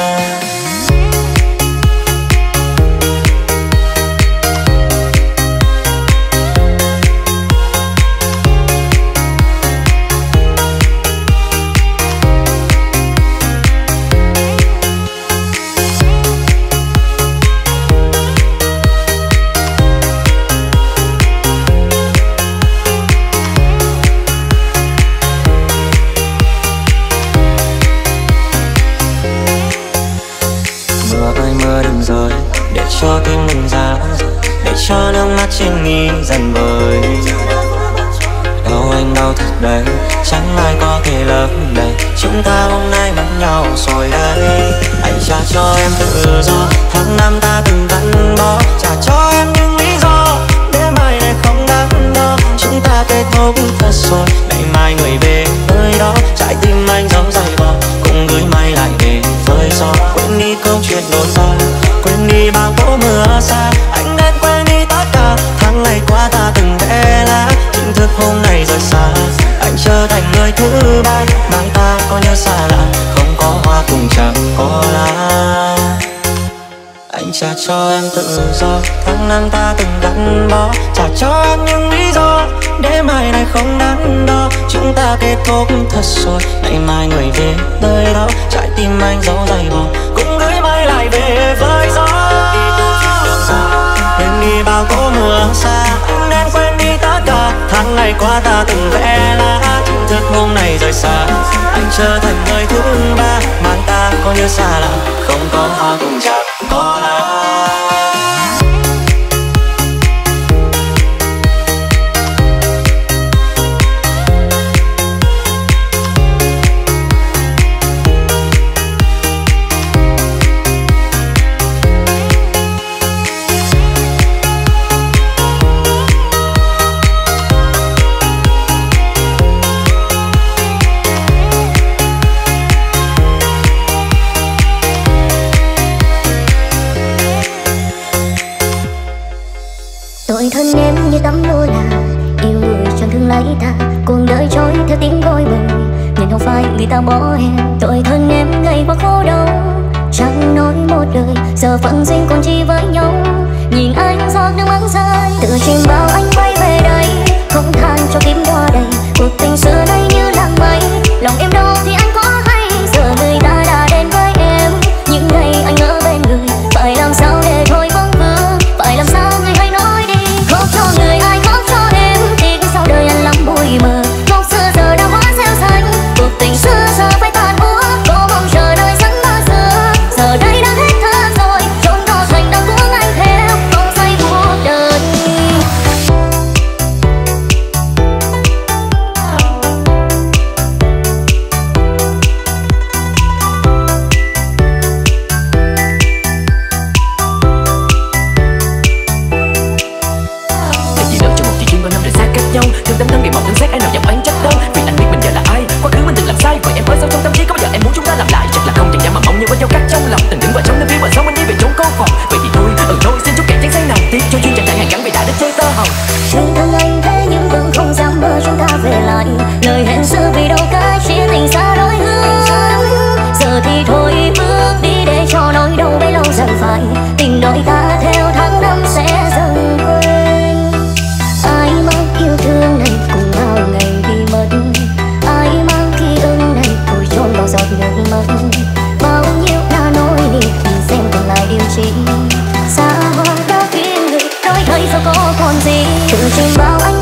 S6: Cho tim mình ra, để cho nước mắt trên mi dần vơi. Đau anh đau thật đấy, chẳng ai có thể lấp đầy. Chúng ta hôm nay mất nhau rồi đây. Anh trả cho em tự do, tháng năm ta từng gắn bó. Trả cho em những lý do để mai này không đắn đo. Chúng ta kết thúc thật rồi, ngày mai người về nơi đó. Trái tim anh giấu giày vò, cũng gửi may lại về với gió. Quên đi câu chuyện đồn ta, quên đi bao tố mưa xa. Anh nên quên đi tất cả tháng ngày qua ta từng vẽ lá. Chính thức hôm nay rời xa, anh trở thành người thứ ba. Mai ta có nhớ xa lạ, không có hoa cùng chẳng có lá. Anh trả cho em tự do, tháng năm ta từng gắn bó. Trả cho em những lý do để mai này không đắn đo. Chúng ta kết thúc thật rồi, ngày mai người về nơi đó. Trái tim anh giấu giày vò, cũng gửi may lại về với gió. Quên đi bao tố mưa xa, anh nên quên đi tất cả tháng ngày qua ta từng vẽ lá. Chính thức hôm nay rời xa, anh trở thành người thứ ba. Mai ta có như xa lạ, không có hoa cùng chẳng có lá.
S1: Tôi thân em như tấm lụa là yêu người chẳng thương lấy ta. Cuộc đời trôi theo tiếng đôi bời, nhưng không phải người ta bỏ em. Tôi thân em ngày qua khổ đau, chẳng nói một lời. Giờ phận duyên còn chi với nhau, nhìn anh giọt nước mắt rơi. Tự trình bao anh quay về đây, không than cho kiếm đo đầy. Cuộc tình xưa nay như làng mây, lòng em đâu thì anh có hay. Giờ người ta đã đến với em, những ngày anh ở bên người. Phải làm sao để thôi vắng vương, phải làm sao người hãy nói đi. Khóc cho người ai khóc cho em, tiếc sau đời anh lắm bụi mờ. Ngọc xưa giờ đã hóa rêu xanh, cuộc tình xưa giờ phải tàn úa. Có mong chờ đợi dẫn ta xưa, giờ đây đã hết thơ rồi. Trốn đau thành đau thương anh theo, không say cuộc đời. Thương thương anh thế nhưng vẫn không dám mơ chúng ta về lại. Lời hẹn xưa vì đâu cái chia tình xa đôi hướng. Giờ thì thôi bước đi để cho nỗi đau bấy lâu dần phai. Tình đôi ta theo tháng năm sẽ dần quên. Ai mang yêu thương này cùng bao ngày đi mất. Ai mang ký ức này vùi chôn bao giọt nước mắt. Bao nhiêu đã nói đi nhìn xem còn lại điều chi. Xa hoa đã khuyên người đôi thời sao có còn gì. Tự trình bao anh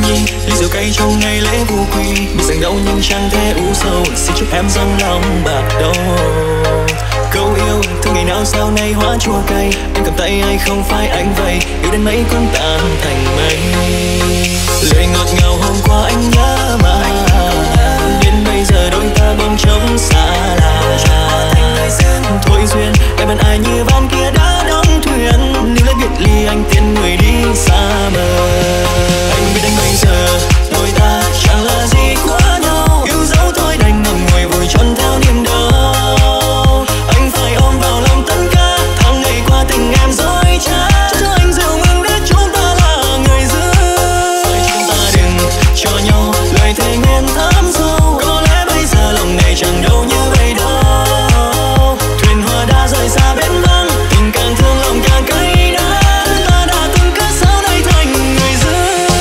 S4: nhi, ly rượu cay trong ngày lễ vu quy. Biết rằng đau nhưng chẳng thể u sầu, xin chúc em dâng lòng bạc đầu. Câu yêu thương ngày nào sau này hóa chua cay, em cầm tay ai không phải anh vậy, yêu đến mấy cũng tan thành mây. Lời ngọt ngào hôm qua anh nhớ mà, đến bây giờ đôi ta bỗng trống xa lạ. Thôi duyên em bên ai như van kia đã đóng thuyền, nếu lấy biệt ly anh tiễn người đi xa mờ. Anh biết đến bây giờ đôi ta chẳng là gì quá nhau, yêu dấu thôi đành ngậm ngùi vùi trọn theo niềm đau. Anh phải ôm vào lòng tất cả tháng ngày qua tình em dối trá, cho anh rượu mừng để chúng ta là người giữ. Phải chúng ta đừng cho nhau lời thề nguyện thắm sâu, có lẽ bây giờ lòng này chẳng đâu như vậy đâu. Thuyền hoa đã rời xa bến vắng, tình càng thương lòng càng cay đắng. Ta đã từng cất sao nay thành người giữ.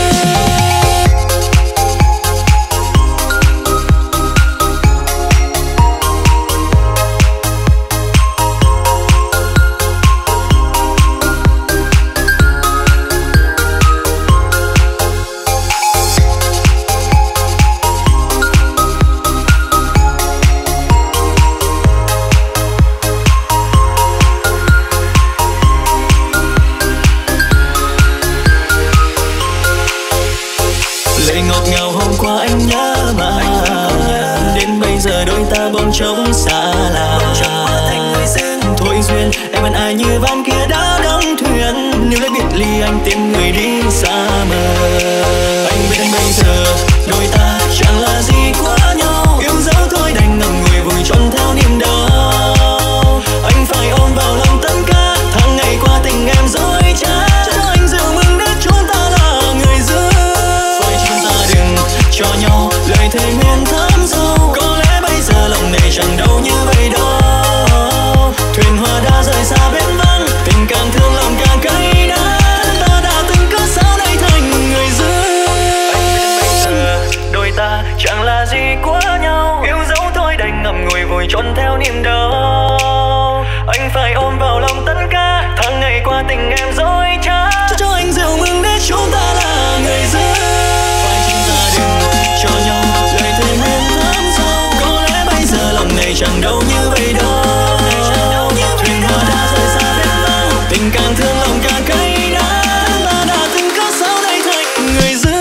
S4: Lời ngọt ngào hôm qua anh nhớ mà, đến bây giờ đôi ta bỗng trống xa lạ. Thôi duyên em bên ai như van kia đã đóng thuyền, nếu lấy biệt ly anh tiễn người đi xa mờ. Anh biết đến bây giờ đôi ta chẳng là gì quá nhau, yêu dấu thôi đành ngậm ngùi vùi trọn theo niềm đau. Anh phải ôm vào lòng tất cả tháng ngày qua tình em dối trá, cho anh rượu mừng để chúng ta là người giữ. Phải chúng ta đừng cho nhau lời thề nguyện thắm sâu, có lẽ bây giờ lòng này chẳng đâu như vậy đâu. Thuyền hoa đã rời xa bến vắng, tình càng thương lòng càng cay đắng. Ta đã từng cất sao nay thành người giữ. Anh biết bây giờ đôi ta chẳng là gì quá nhau, yêu dấu thôi đành ngậm ngùi vùi trọn theo niềm đau. Anh phải ôm vào lòng tất cả tháng ngày qua tình em dối trá, cho, cho anh rượu mừng để chúng ta là người giữ. Phải chúng ta đừng cho nhau lời thề nguyện thắm sâu, có lẽ bây giờ lòng này chẳng đâu như vậy đâu. Thuyền hoa đã rời xa bến vắng, tình càng thương lòng càng cay đắng. Ta đã từng cất sao nay thành người giữ.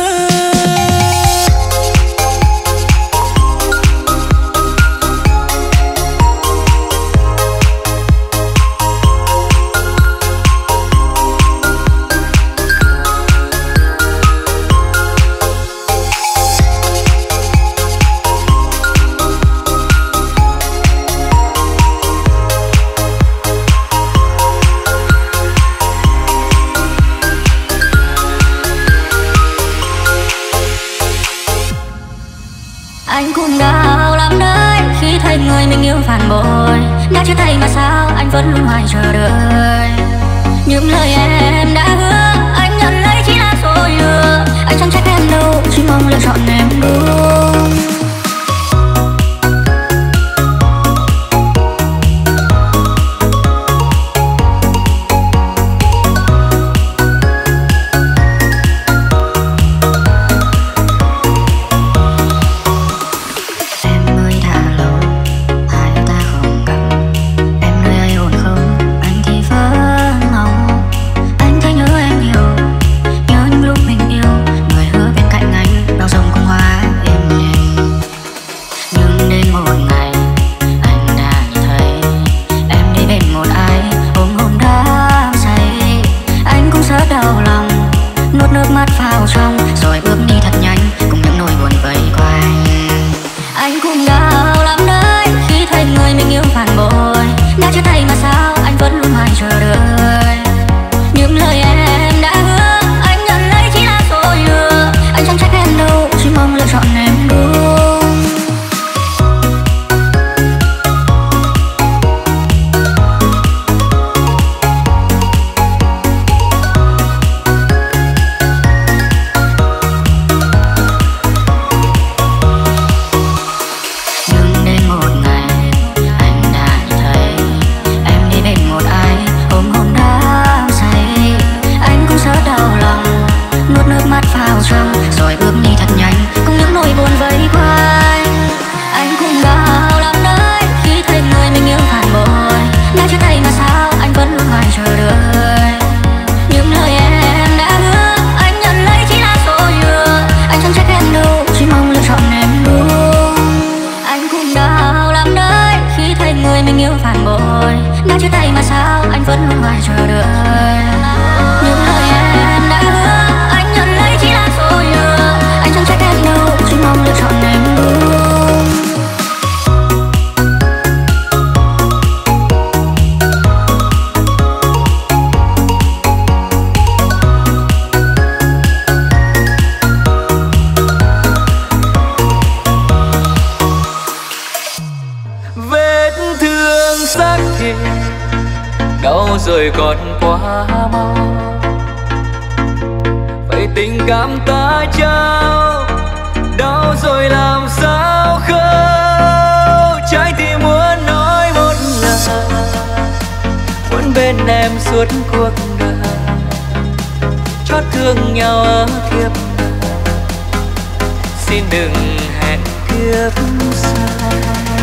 S1: Anh cũng đau lắm đấy khi thấy người mình yêu phản bội, đã chia tay mà sao anh vẫn luôn hoài chờ đợi. Những lời em đã hứa anh nhận lấy chỉ là dối lừa, anh chẳng trách em đâu, chỉ mong lựa chọn em đúng. nuốt nước mắt vào trong rồi bước đi thật nhanh cùng những nỗi buồn vây quanh. Anh cũng đau lắm đấy khi thấy người mình yêu phản bội, đã chia tay mà sao anh vẫn luôn ngoài chờ đợi. Những lời em đã hứa anh nhận lấy chỉ là số nhựa, anh chẳng trách em đâu chỉ mong lựa chọn em đúng. Anh cũng đau lắm đấy khi thấy người mình yêu phản bội, đã chia tay mà sao anh vẫn luôn ngoài chờ đợi. Những lời em đã hứa anh nhận lấy chỉ là số nhựa, anh chẳng trách em đâu chỉ mong lựa chọn em đúng.
S3: Đau rồi còn quá mau, vậy tình cảm ta trao đau rồi làm sao khâu. Trái tim muốn nói một lời, muốn bên em suốt cuộc đời, chót thương nhau ở kiếp người, xin đừng hẹn kiếp sau.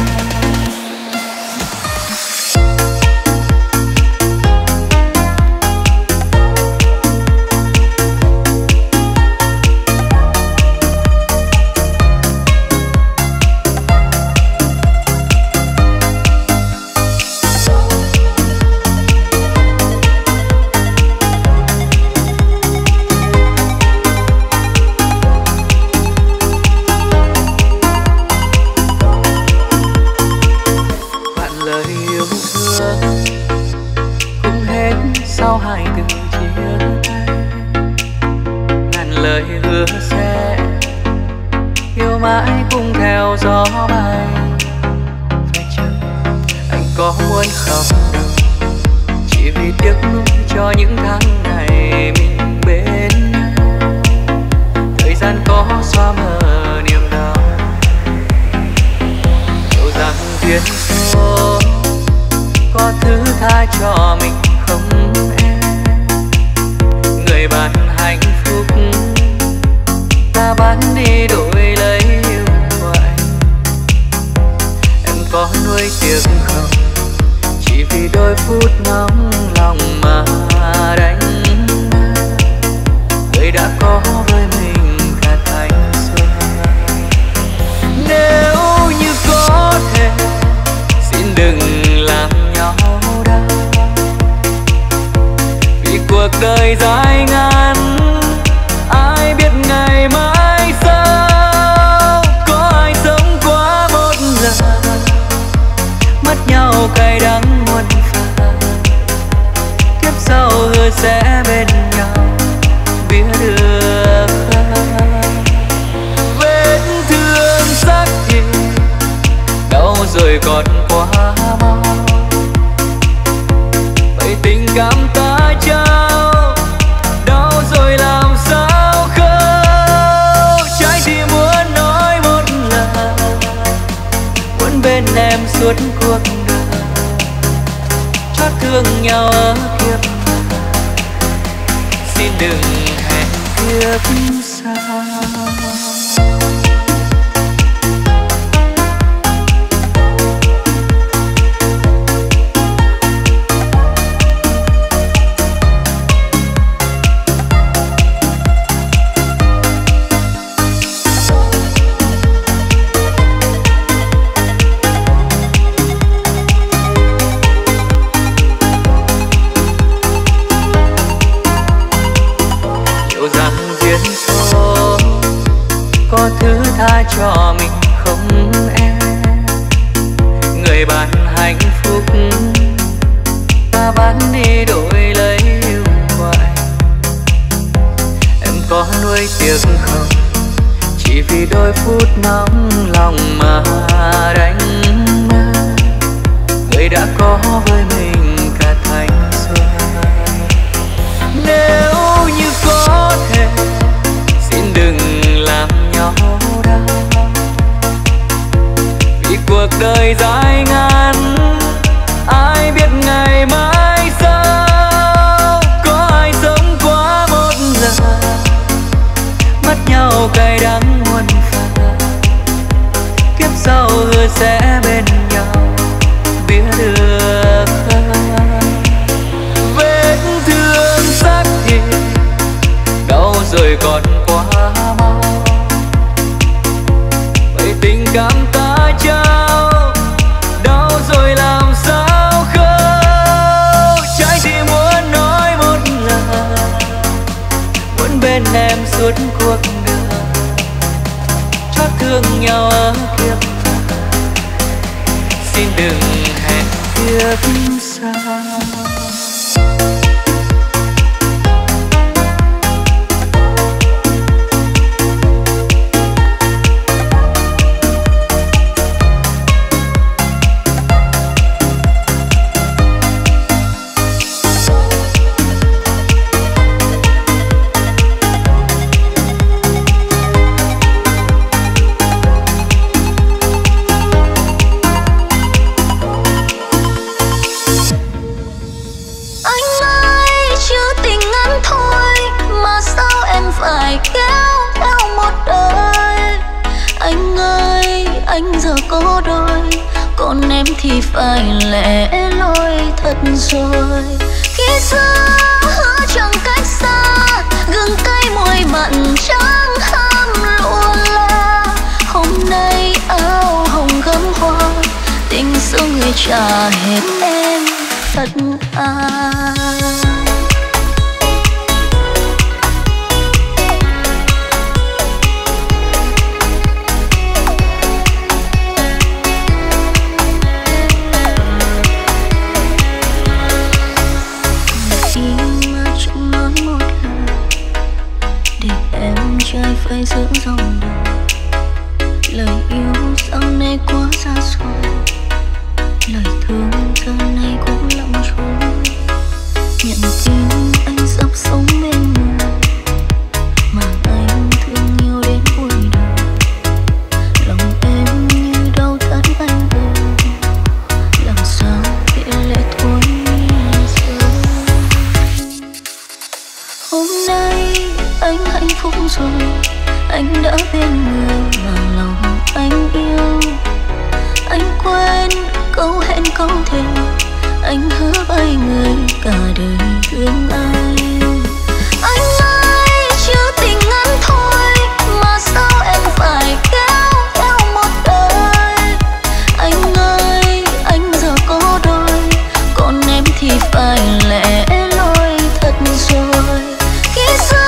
S7: đời dài ngàn, ai biết ngày mai sau có ai sống quá một lần. nhau cay đắng muôn phần, kiếp sau hứa sẽ bên nhau biết được không? Vết thương xác thịt đau rồi còn quá mau, vậy tình cảm ta trao đau rồi làm sao khâu. Trái tim muốn nói một lời, muốn bên em suốt cuộc đời, chót thương nhau ở kiếp này, xin đừng hẹn kiếp sau.
S1: Phải kéo theo một đời. Anh ơi, anh giờ có đôi, còn em thì phải lẻ loi thật rồi. Khi xưa hứa chẳng cách xa, gừng cay môi mặn chẳng ham lụa la. Hôm nay áo hồng gấm hoa, tình xưa người trả hết em thật à. Phải giữ dòng đời, lời yêu sau này quá xa xôi, lời thương giờ này cũng lặng trôi. Nhận tin anh sắp sống bên người mà anh thương yêu đến cuối đời. Lòng em như đau thắt anh ơi, làm sao để lệ thôi rơi. Hôm nay anh hạnh phúc rồi, anh đã bên người mà lòng anh yêu. Anh quên câu hẹn câu thề, anh hứa với người cả đời thương anh. Anh ơi, chưa tình ngắn thôi mà sao em phải kéo theo một đời. Anh ơi, anh giờ có đôi, còn em thì phải lẻ loi thật rồi. Khi xưa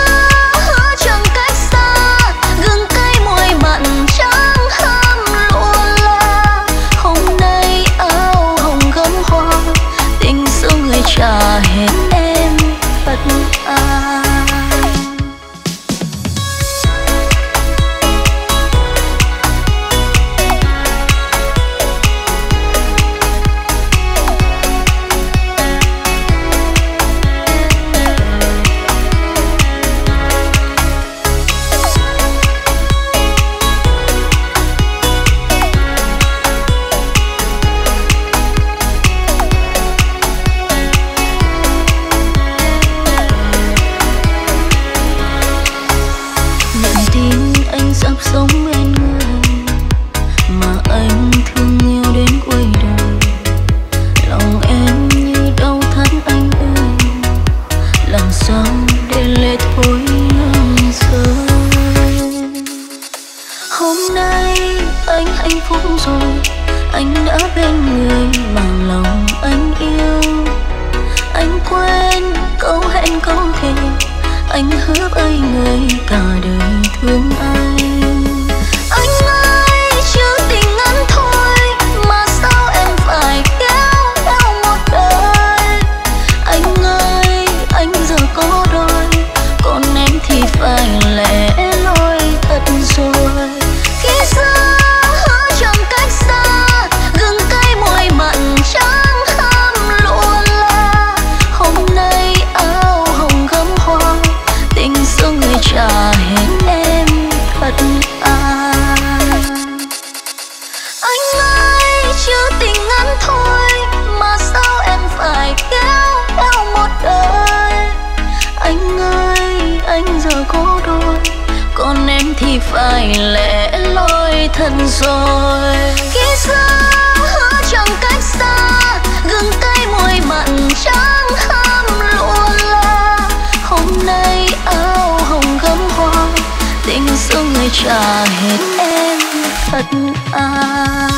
S1: trả hết em thật à. Sống bên người mà anh thương yêu đến cuối đời. Lòng em như đau thắt anh ơi, làm sao để lệ thôi rơi. Hôm nay anh hạnh phúc rồi, anh đã bên người mà lòng anh yêu. Anh quên câu hẹn câu thề, anh hứa với người cả đời thương anh. Phải lẻ loi thật rồi. Khi xưa hứa chẳng cách xa, gừng cay môi mặn chẳng ham lụa la. Hôm nay áo hồng gấm hoa, tình xưa người trả hết em thật đôi phải lẻ loi thân rồi. Khi xưa hứa chẳng cách xa, gừng cay môi mặn chẳng ham luôn là. Hôm nay áo hồng gấm hoa, tình xưa người trả hết em thật à.